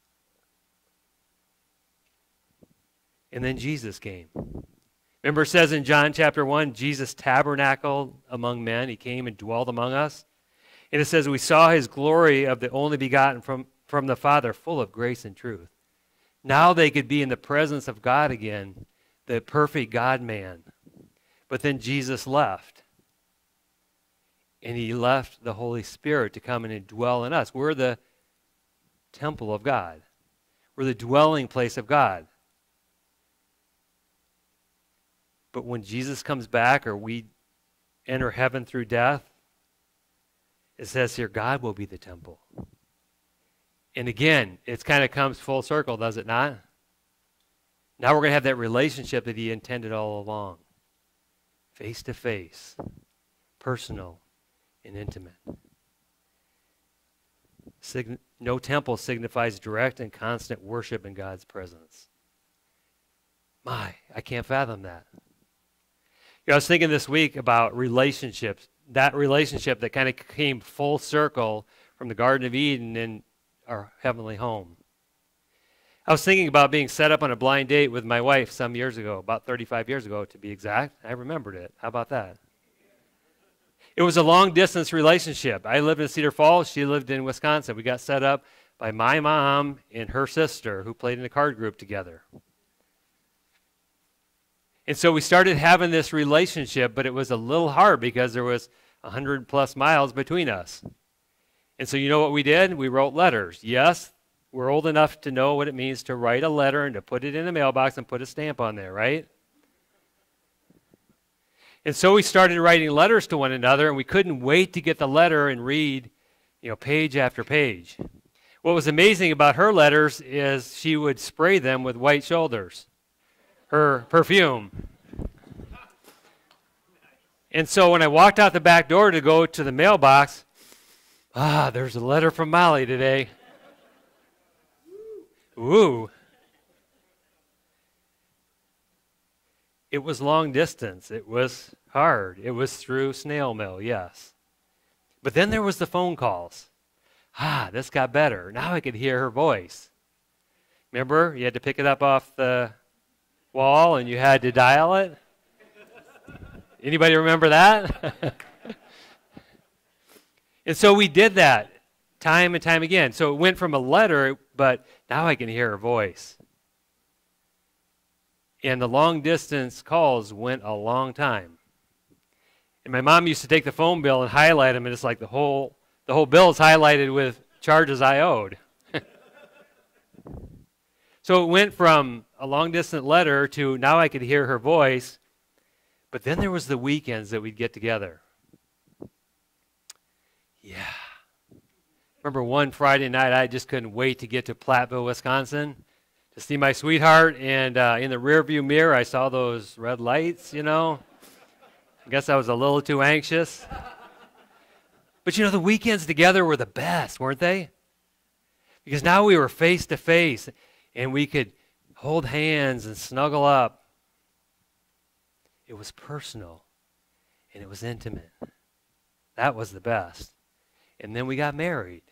And then Jesus came. Remember, it says in John chapter one, Jesus tabernacled among men. He came and dwelled among us. And it says, we saw his glory of the only begotten from, from the Father, full of grace and truth. Now they could be in the presence of God again, the perfect God-man. But then Jesus left. And he left the Holy Spirit to come in and dwell in us. We're the temple of God. We're the dwelling place of God. But when Jesus comes back, or we enter heaven through death, it says here, God will be the temple. And again, it kind of comes full circle, does it not? Now we're going to have that relationship that he intended all along. Face to face, personal and intimate. Sign- no temple signifies direct and constant worship in God's presence. My, I can't fathom that. You know, I was thinking this week about relationships, that relationship that kind of came full circle from the Garden of Eden and our heavenly home. I was thinking about being set up on a blind date with my wife some years ago, about thirty-five years ago to be exact. I remembered it. How about that? It was a long-distance relationship. I lived in Cedar Falls. She lived in Wisconsin. We got set up by my mom and her sister, who played in a card group together. And so we started having this relationship, but it was a little hard because there was one hundred plus miles between us. And so you know what we did? We wrote letters. Yes, we're old enough to know what it means to write a letter and to put it in the mailbox and put a stamp on there, right? And so we started writing letters to one another, and we couldn't wait to get the letter and read, you know, page after page. What was amazing about her letters is she would spray them with white shoulders, her perfume. And so when I walked out the back door to go to the mailbox, ah, there's a letter from Molly today. Ooh. It was long distance. It was hard. It was through snail mail, yes. But then there was the phone calls. Ah, this got better. Now I could hear her voice. Remember, you had to pick it up off the wall and you had to dial it? Anybody remember that? And so we did that time and time again. So it went from a letter, but now I can hear her voice. And the long distance calls went a long time. And my mom used to take the phone bill and highlight them, and it's like the whole the whole bill is highlighted with charges I owed. So it went from a long distance letter to now I could hear her voice, but then there was the weekends that we'd get together. Yeah. Remember one Friday night, I just couldn't wait to get to Platteville, Wisconsin to see my sweetheart, and uh, in the rearview mirror, I saw those red lights, you know. I guess I was a little too anxious. But you know, the weekends together were the best, weren't they? Because now we were face to face and we could hold hands and snuggle up. It was personal and it was intimate. That was the best. And then we got married.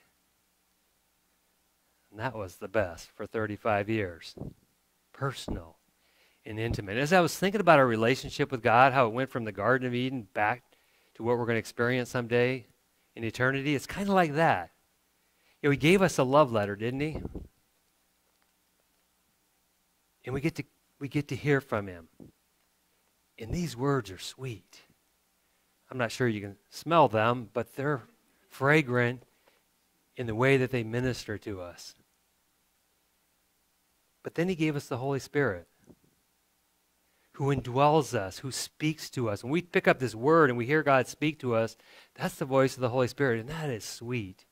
And that was the best for thirty-five years. Personal and intimate. As I was thinking about our relationship with God, how it went from the Garden of Eden back to what we're going to experience someday in eternity, it's kind of like that. You know, he gave us a love letter, didn't he? And we get to we get to hear from him. And these words are sweet. I'm not sure you can smell them, but they're fragrant in the way that they minister to us. But then he gave us the Holy Spirit, who indwells us, who speaks to us. When we pick up this word and we hear God speak to us, that's the voice of the Holy Spirit, and that is sweet.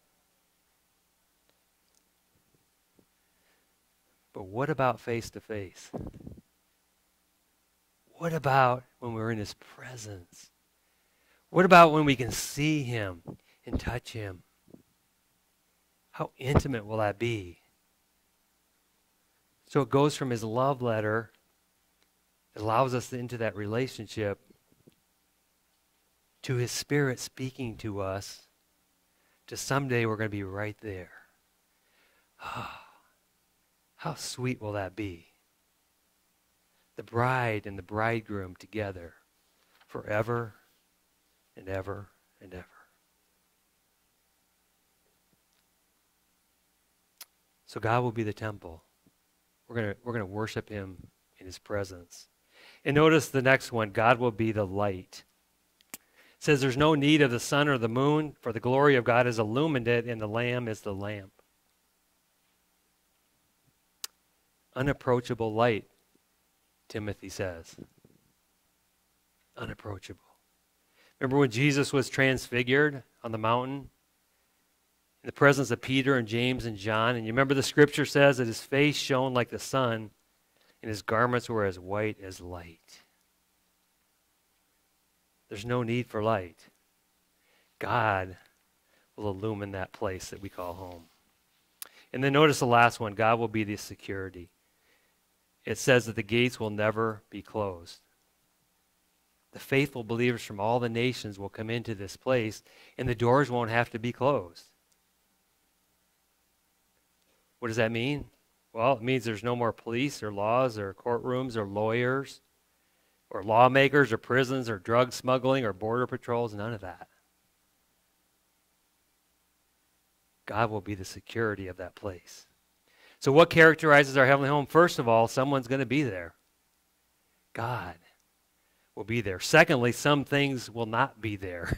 But what about face to face? What about when we're in his presence? What about when we can see him and touch him? How intimate will that be? So it goes from his love letter, it allows us into that relationship, to his Spirit speaking to us, to someday we're going to be right there. Oh, how sweet will that be? The bride and the bridegroom together forever and ever and ever. So God will be the temple. We're going to we're going to worship him in his presence. And notice the next one, God will be the light. It says there's no need of the sun or the moon, for the glory of God has illumined it, and the Lamb is the lamp. Unapproachable light, Timothy says. Unapproachable. Remember when Jesus was transfigured on the mountain? In the presence of Peter and James and John. And you remember the scripture says that his face shone like the sun, and his garments were as white as light. There's no need for light. God will illumine that place that we call home. And then notice the last one, God will be the security. It says that the gates will never be closed. The faithful believers from all the nations will come into this place, and the doors won't have to be closed. What does that mean? Well, it means there's no more police or laws or courtrooms or lawyers or lawmakers or prisons or drug smuggling or border patrols, none of that. God will be the security of that place. So what characterizes our heavenly home? First of all, someone's going to be there. God will be there. Secondly, some things will not be there.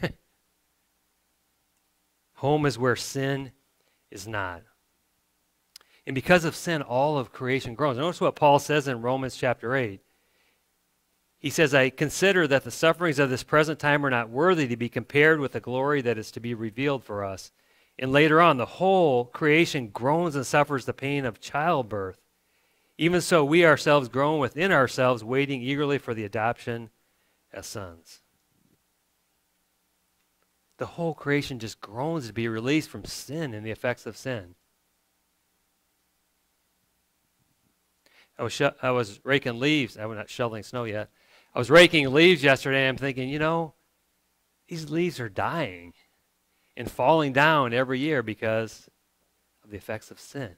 Home is where sin is not. And because of sin, all of creation groans. Notice what Paul says in Romans chapter eight. He says, I consider that the sufferings of this present time are not worthy to be compared with the glory that is to be revealed for us. And later on, the whole creation groans and suffers the pain of childbirth. Even so, we ourselves groan within ourselves, waiting eagerly for the adoption as sons. The whole creation just groans to be released from sin and the effects of sin. I was, sh- I was raking leaves. I was not shoveling snow yet. I was raking leaves yesterday, and I'm thinking, you know, these leaves are dying and falling down every year because of the effects of sin.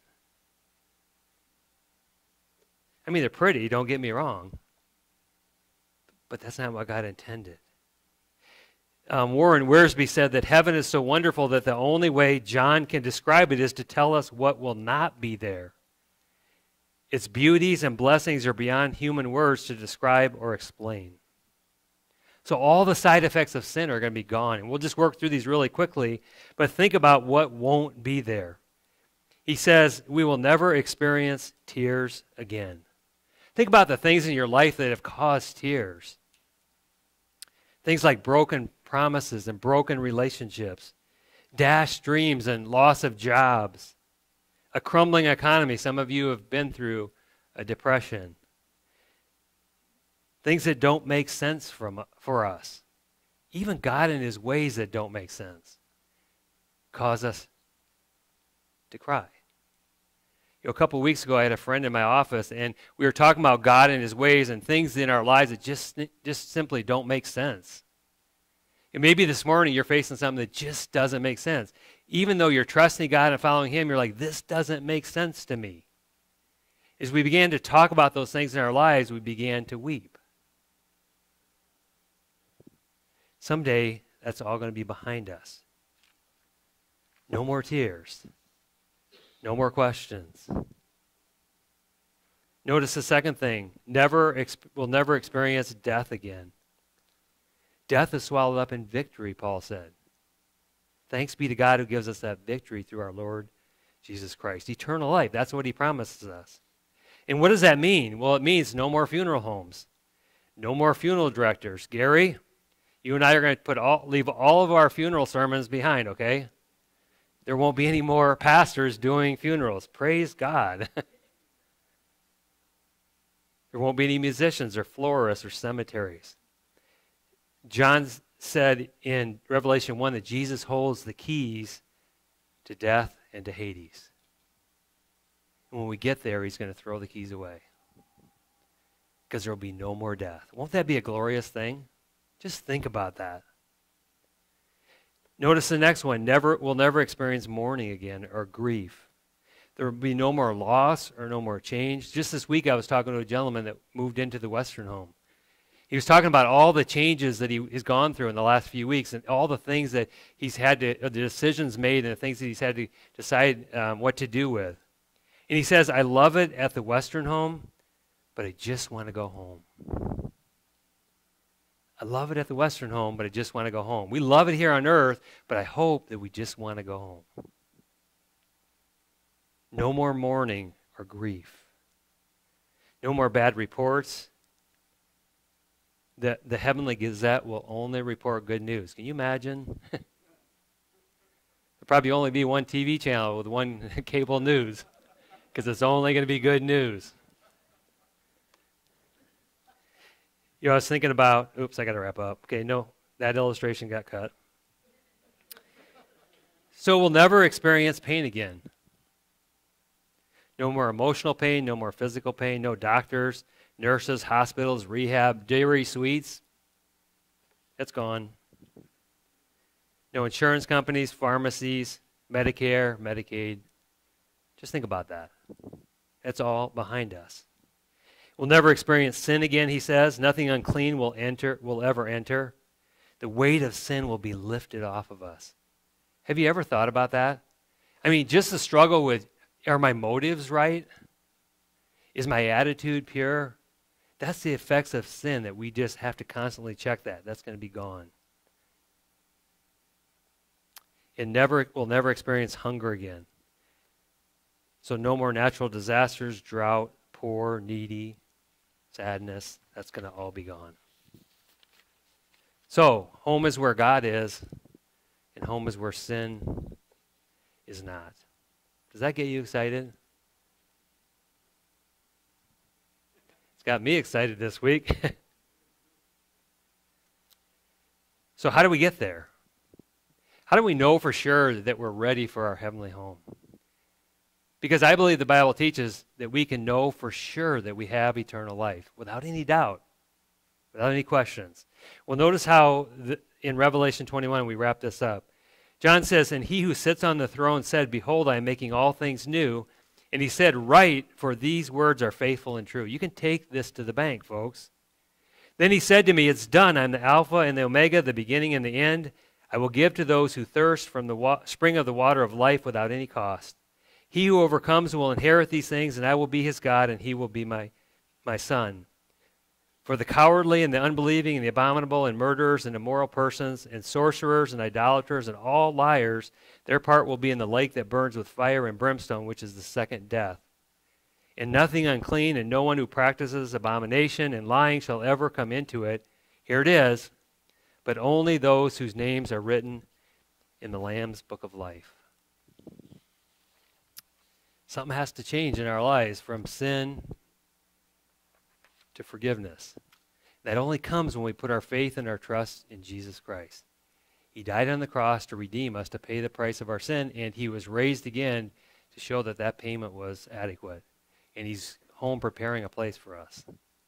I mean, they're pretty, don't get me wrong, but that's not what God intended. Um, Warren Wiersbe said that heaven is so wonderful that the only way John can describe it is to tell us what will not be there. Its beauties and blessings are beyond human words to describe or explain. So all the side effects of sin are going to be gone. And we'll just work through these really quickly, but think about what won't be there. He says, we will never experience tears again. Think about the things in your life that have caused tears. Things like broken promises and broken relationships, dashed dreams and loss of jobs, a crumbling economy. Some of you have been through a depression. Things that don't make sense from, for us. Even God and his ways that don't make sense. cause us to cry. You know, a couple of weeks ago, I had a friend in my office, and we were talking about God and his ways and things in our lives that just, just simply don't make sense. And maybe this morning you're facing something that just doesn't make sense. Even though you're trusting God and following him, you're like, this doesn't make sense to me. As we began to talk about those things in our lives, we began to weep. Someday, that's all going to be behind us. No more tears. No more questions. Notice the second thing. Never exp- we'll never experience death again. Death is swallowed up in victory, Paul said. Thanks be to God who gives us that victory through our Lord Jesus Christ. Eternal life, that's what he promises us. And what does that mean? Well, it means no more funeral homes. No more funeral directors. Gary, you and I are going to put all, leave all of our funeral sermons behind, okay? There won't be any more pastors doing funerals. Praise God. There won't be any musicians or florists or cemeteries. John said in Revelation one that Jesus holds the keys to death and to Hades. And when we get there, he's going to throw the keys away. Because there will be no more death. Won't that be a glorious thing? Just think about that. Notice the next one. Never, we'll never experience mourning again or grief. There will be no more loss or no more change. Just this week I was talking to a gentleman that moved into the Western home. He was talking about all the changes that he has gone through in the last few weeks and all the things that he's had to, the decisions made and the things that he's had to decide um, what to do with. And he says, I love it at the Western home, but I just want to go home. I love it at the Western home, but I just want to go home. We love it here on earth, but I hope that we just want to go home. No more mourning or grief. No more bad reports. The, the Heavenly Gazette will only report good news. Can you imagine? There'll probably only be one T V channel with one cable news because it's only going to be good news. You know, I was thinking about, oops, I got to wrap up. Okay, no, that illustration got cut. So we'll never experience pain again. No more emotional pain, no more physical pain, no doctors, nurses, hospitals, rehab, dairy suites. That's gone. No insurance companies, pharmacies, Medicare, Medicaid. Just think about that. That's all behind us. We'll never experience sin again, he says. Nothing unclean will enter, will ever enter. The weight of sin will be lifted off of us. Have you ever thought about that? I mean, just the struggle with, are my motives right? Is my attitude pure? That's the effects of sin that we just have to constantly check that. That's going to be gone. And never, we'll never experience hunger again. So no more natural disasters, drought, poor, needy, sadness. That's going to all be gone. So home is where God is, and home is where sin is not. Does that get you excited? It's got me excited this week. So how do we get there? How do we know for sure that we're ready for our heavenly home? Because I believe the Bible teaches that we can know for sure that we have eternal life without any doubt, without any questions. Well, notice how the, in Revelation twenty-one, we wrap this up. John says, and he who sits on the throne said, behold, I am making all things new. And he said, write, for these words are faithful and true. You can take this to the bank, folks. Then he said to me, it's done. I'm the Alpha and the Omega, the beginning and the end. I will give to those who thirst from the wa- spring of the water of life without any cost. He who overcomes will inherit these things, and I will be his God, and he will be my, my son. For the cowardly and the unbelieving and the abominable and murderers and immoral persons and sorcerers and idolaters and all liars, their part will be in the lake that burns with fire and brimstone, which is the second death. And nothing unclean and no one who practices abomination and lying shall ever come into it. Here it is. But only those whose names are written in the Lamb's book of life. Something has to change in our lives from sin to forgiveness. That only comes when we put our faith and our trust in Jesus Christ. He died on the cross to redeem us, to pay the price of our sin, and he was raised again to show that that payment was adequate. And he's home preparing a place for us.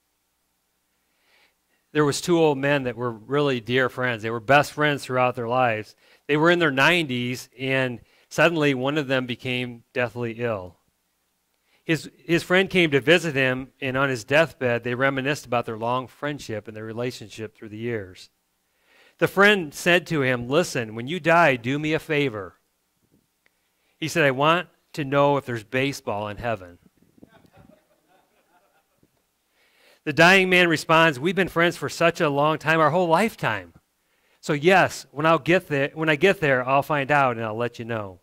There was two old men that were really dear friends. They were best friends throughout their lives. They were in their nineties, and suddenly one of them became deathly ill. His, his friend came to visit him, and on his deathbed, they reminisced about their long friendship and their relationship through the years. The friend said to him, "Listen, when you die, do me a favor." He said, "I want to know if there's baseball in heaven." The dying man responds, "We've been friends for such a long time, our whole lifetime. So yes, when I'll get there, when I get there, I'll find out and I'll let you know."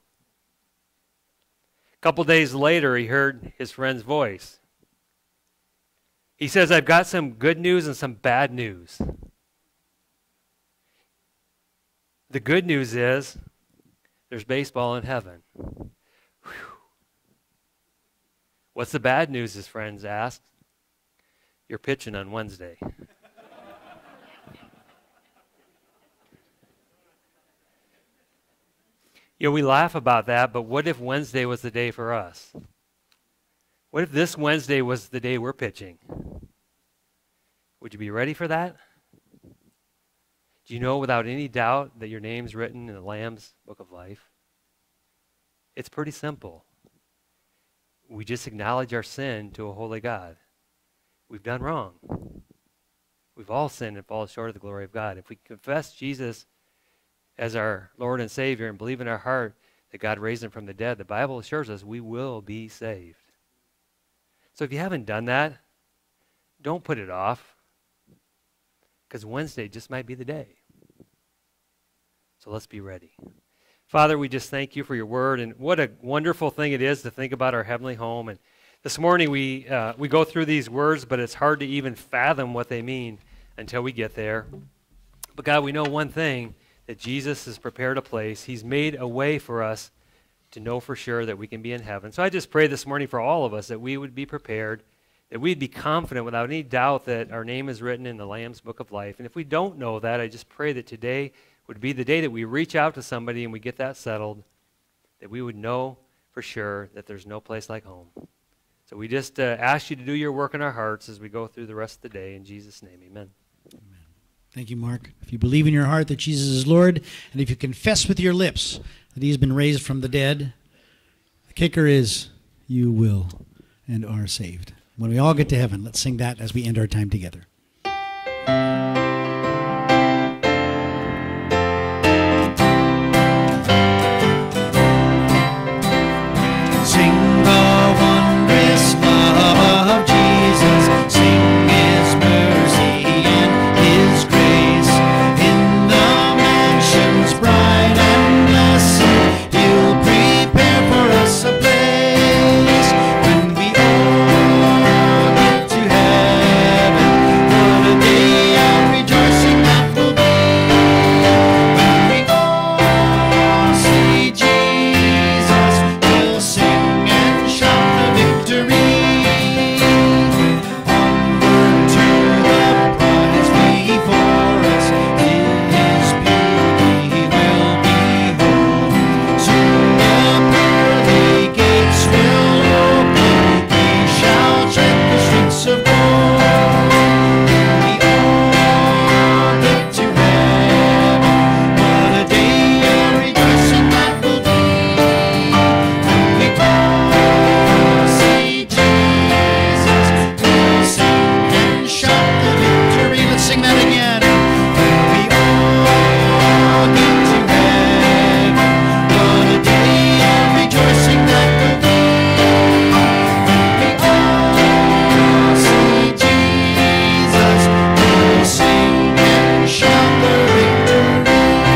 A couple days later, he heard his friend's voice. He says, "I've got some good news and some bad news. The good news is there's baseball in heaven." Whew. "What's the bad news?" his friends asked. "You're pitching on Wednesday." You know, we laugh about that, but what if Wednesday was the day for us? What if this Wednesday was the day we're pitching? Would you be ready for that? Do you know without any doubt that your name's written in the Lamb's Book of Life? It's pretty simple. We just acknowledge our sin to a holy God. We've done wrong. We've all sinned and fallen short of the glory of God. If we confess Jesus as our Lord and Savior and believe in our heart that God raised him from the dead, the Bible assures us we will be saved. So if you haven't done that, don't put it off, because Wednesday just might be the day. So let's be ready. Father, we just thank you for your word, and what a wonderful thing it is to think about our heavenly home. And this morning we uh, we go through these words, but it's hard to even fathom what they mean until we get there. But God, we know one thing, that Jesus has prepared a place. He's made a way for us to know for sure that we can be in heaven. So I just pray this morning for all of us that we would be prepared, that we'd be confident without any doubt that our name is written in the Lamb's Book of Life. And if we don't know that, I just pray that today would be the day that we reach out to somebody and we get that settled, that we would know for sure that there's no place like home. So we just uh, ask you to do your work in our hearts as we go through the rest of the day. In Jesus' name, amen. Amen. Thank you, Mark. If you believe in your heart that Jesus is Lord, and if you confess with your lips that he's been raised from the dead, the kicker is you will and are saved. When we all get to heaven, let's sing that as we end our time together. Sing the wondrous love of Jesus. Sing his mercy and his grace. In the mansions bright and blessed, he'll prepare for us a place. When we all get to heaven, what a day of rejoicing that will be. When we all see Jesus, we'll sing and shout the victory. Onward to the prize before us, in his beauty we'll behold. Soon the pearly gates will open, we shall tread the streets of gold. We all get to heaven, what a day of rejoicing that will be. When we all see Jesus, we'll sing and shout the victory. Let's sing that again. When we all get to heaven, what a day of rejoicing that will be. When we all see Jesus, we'll sing and shout the victory.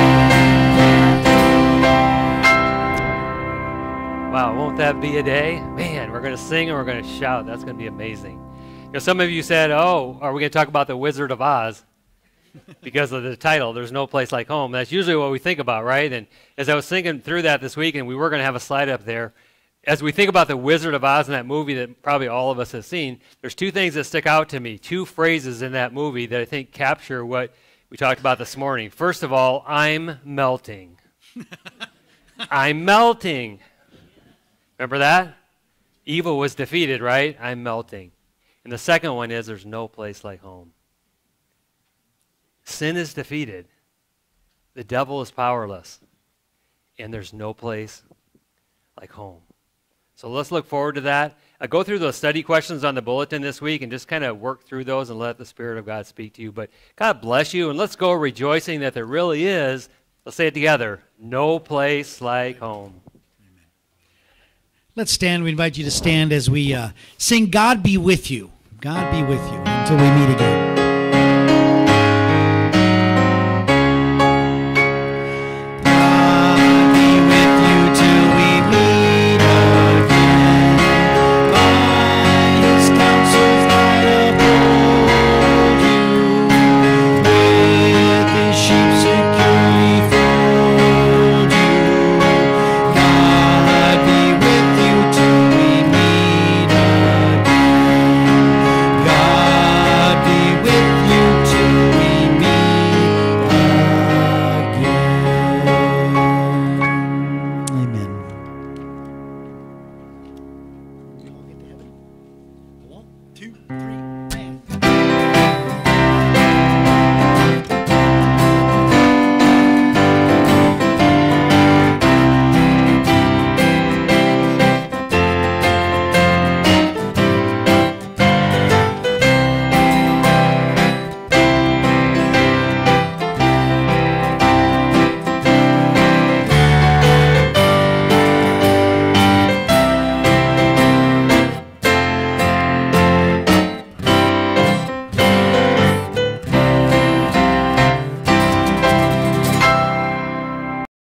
Wow, won't that be a day? Man, we're going to sing and we're going to shout. That's going to be amazing. You know, some of you said, oh, are we going to talk about the Wizard of Oz? Because of the title, There's No Place Like Home. That's usually what we think about, right? And as I was thinking through that this week, and we were going to have a slide up there, as we think about the Wizard of Oz in that movie that probably all of us have seen, there's two things that stick out to me, two phrases in that movie that I think capture what we talked about this morning. First of all, I'm melting. I'm melting. Remember that? Evil was defeated, right? I'm melting. And the second one is there's no place like home. Sin is defeated. The devil is powerless. And there's no place like home. So let's look forward to that. Uh, go through those study questions on the bulletin this week and just kind of work through those and let the Spirit of God speak to you. But God bless you, and let's go rejoicing that there really is, let's say it together, no place like home. Let's stand. We invite you to stand as we uh, sing God Be With You. God be with you until we meet again. Two, three.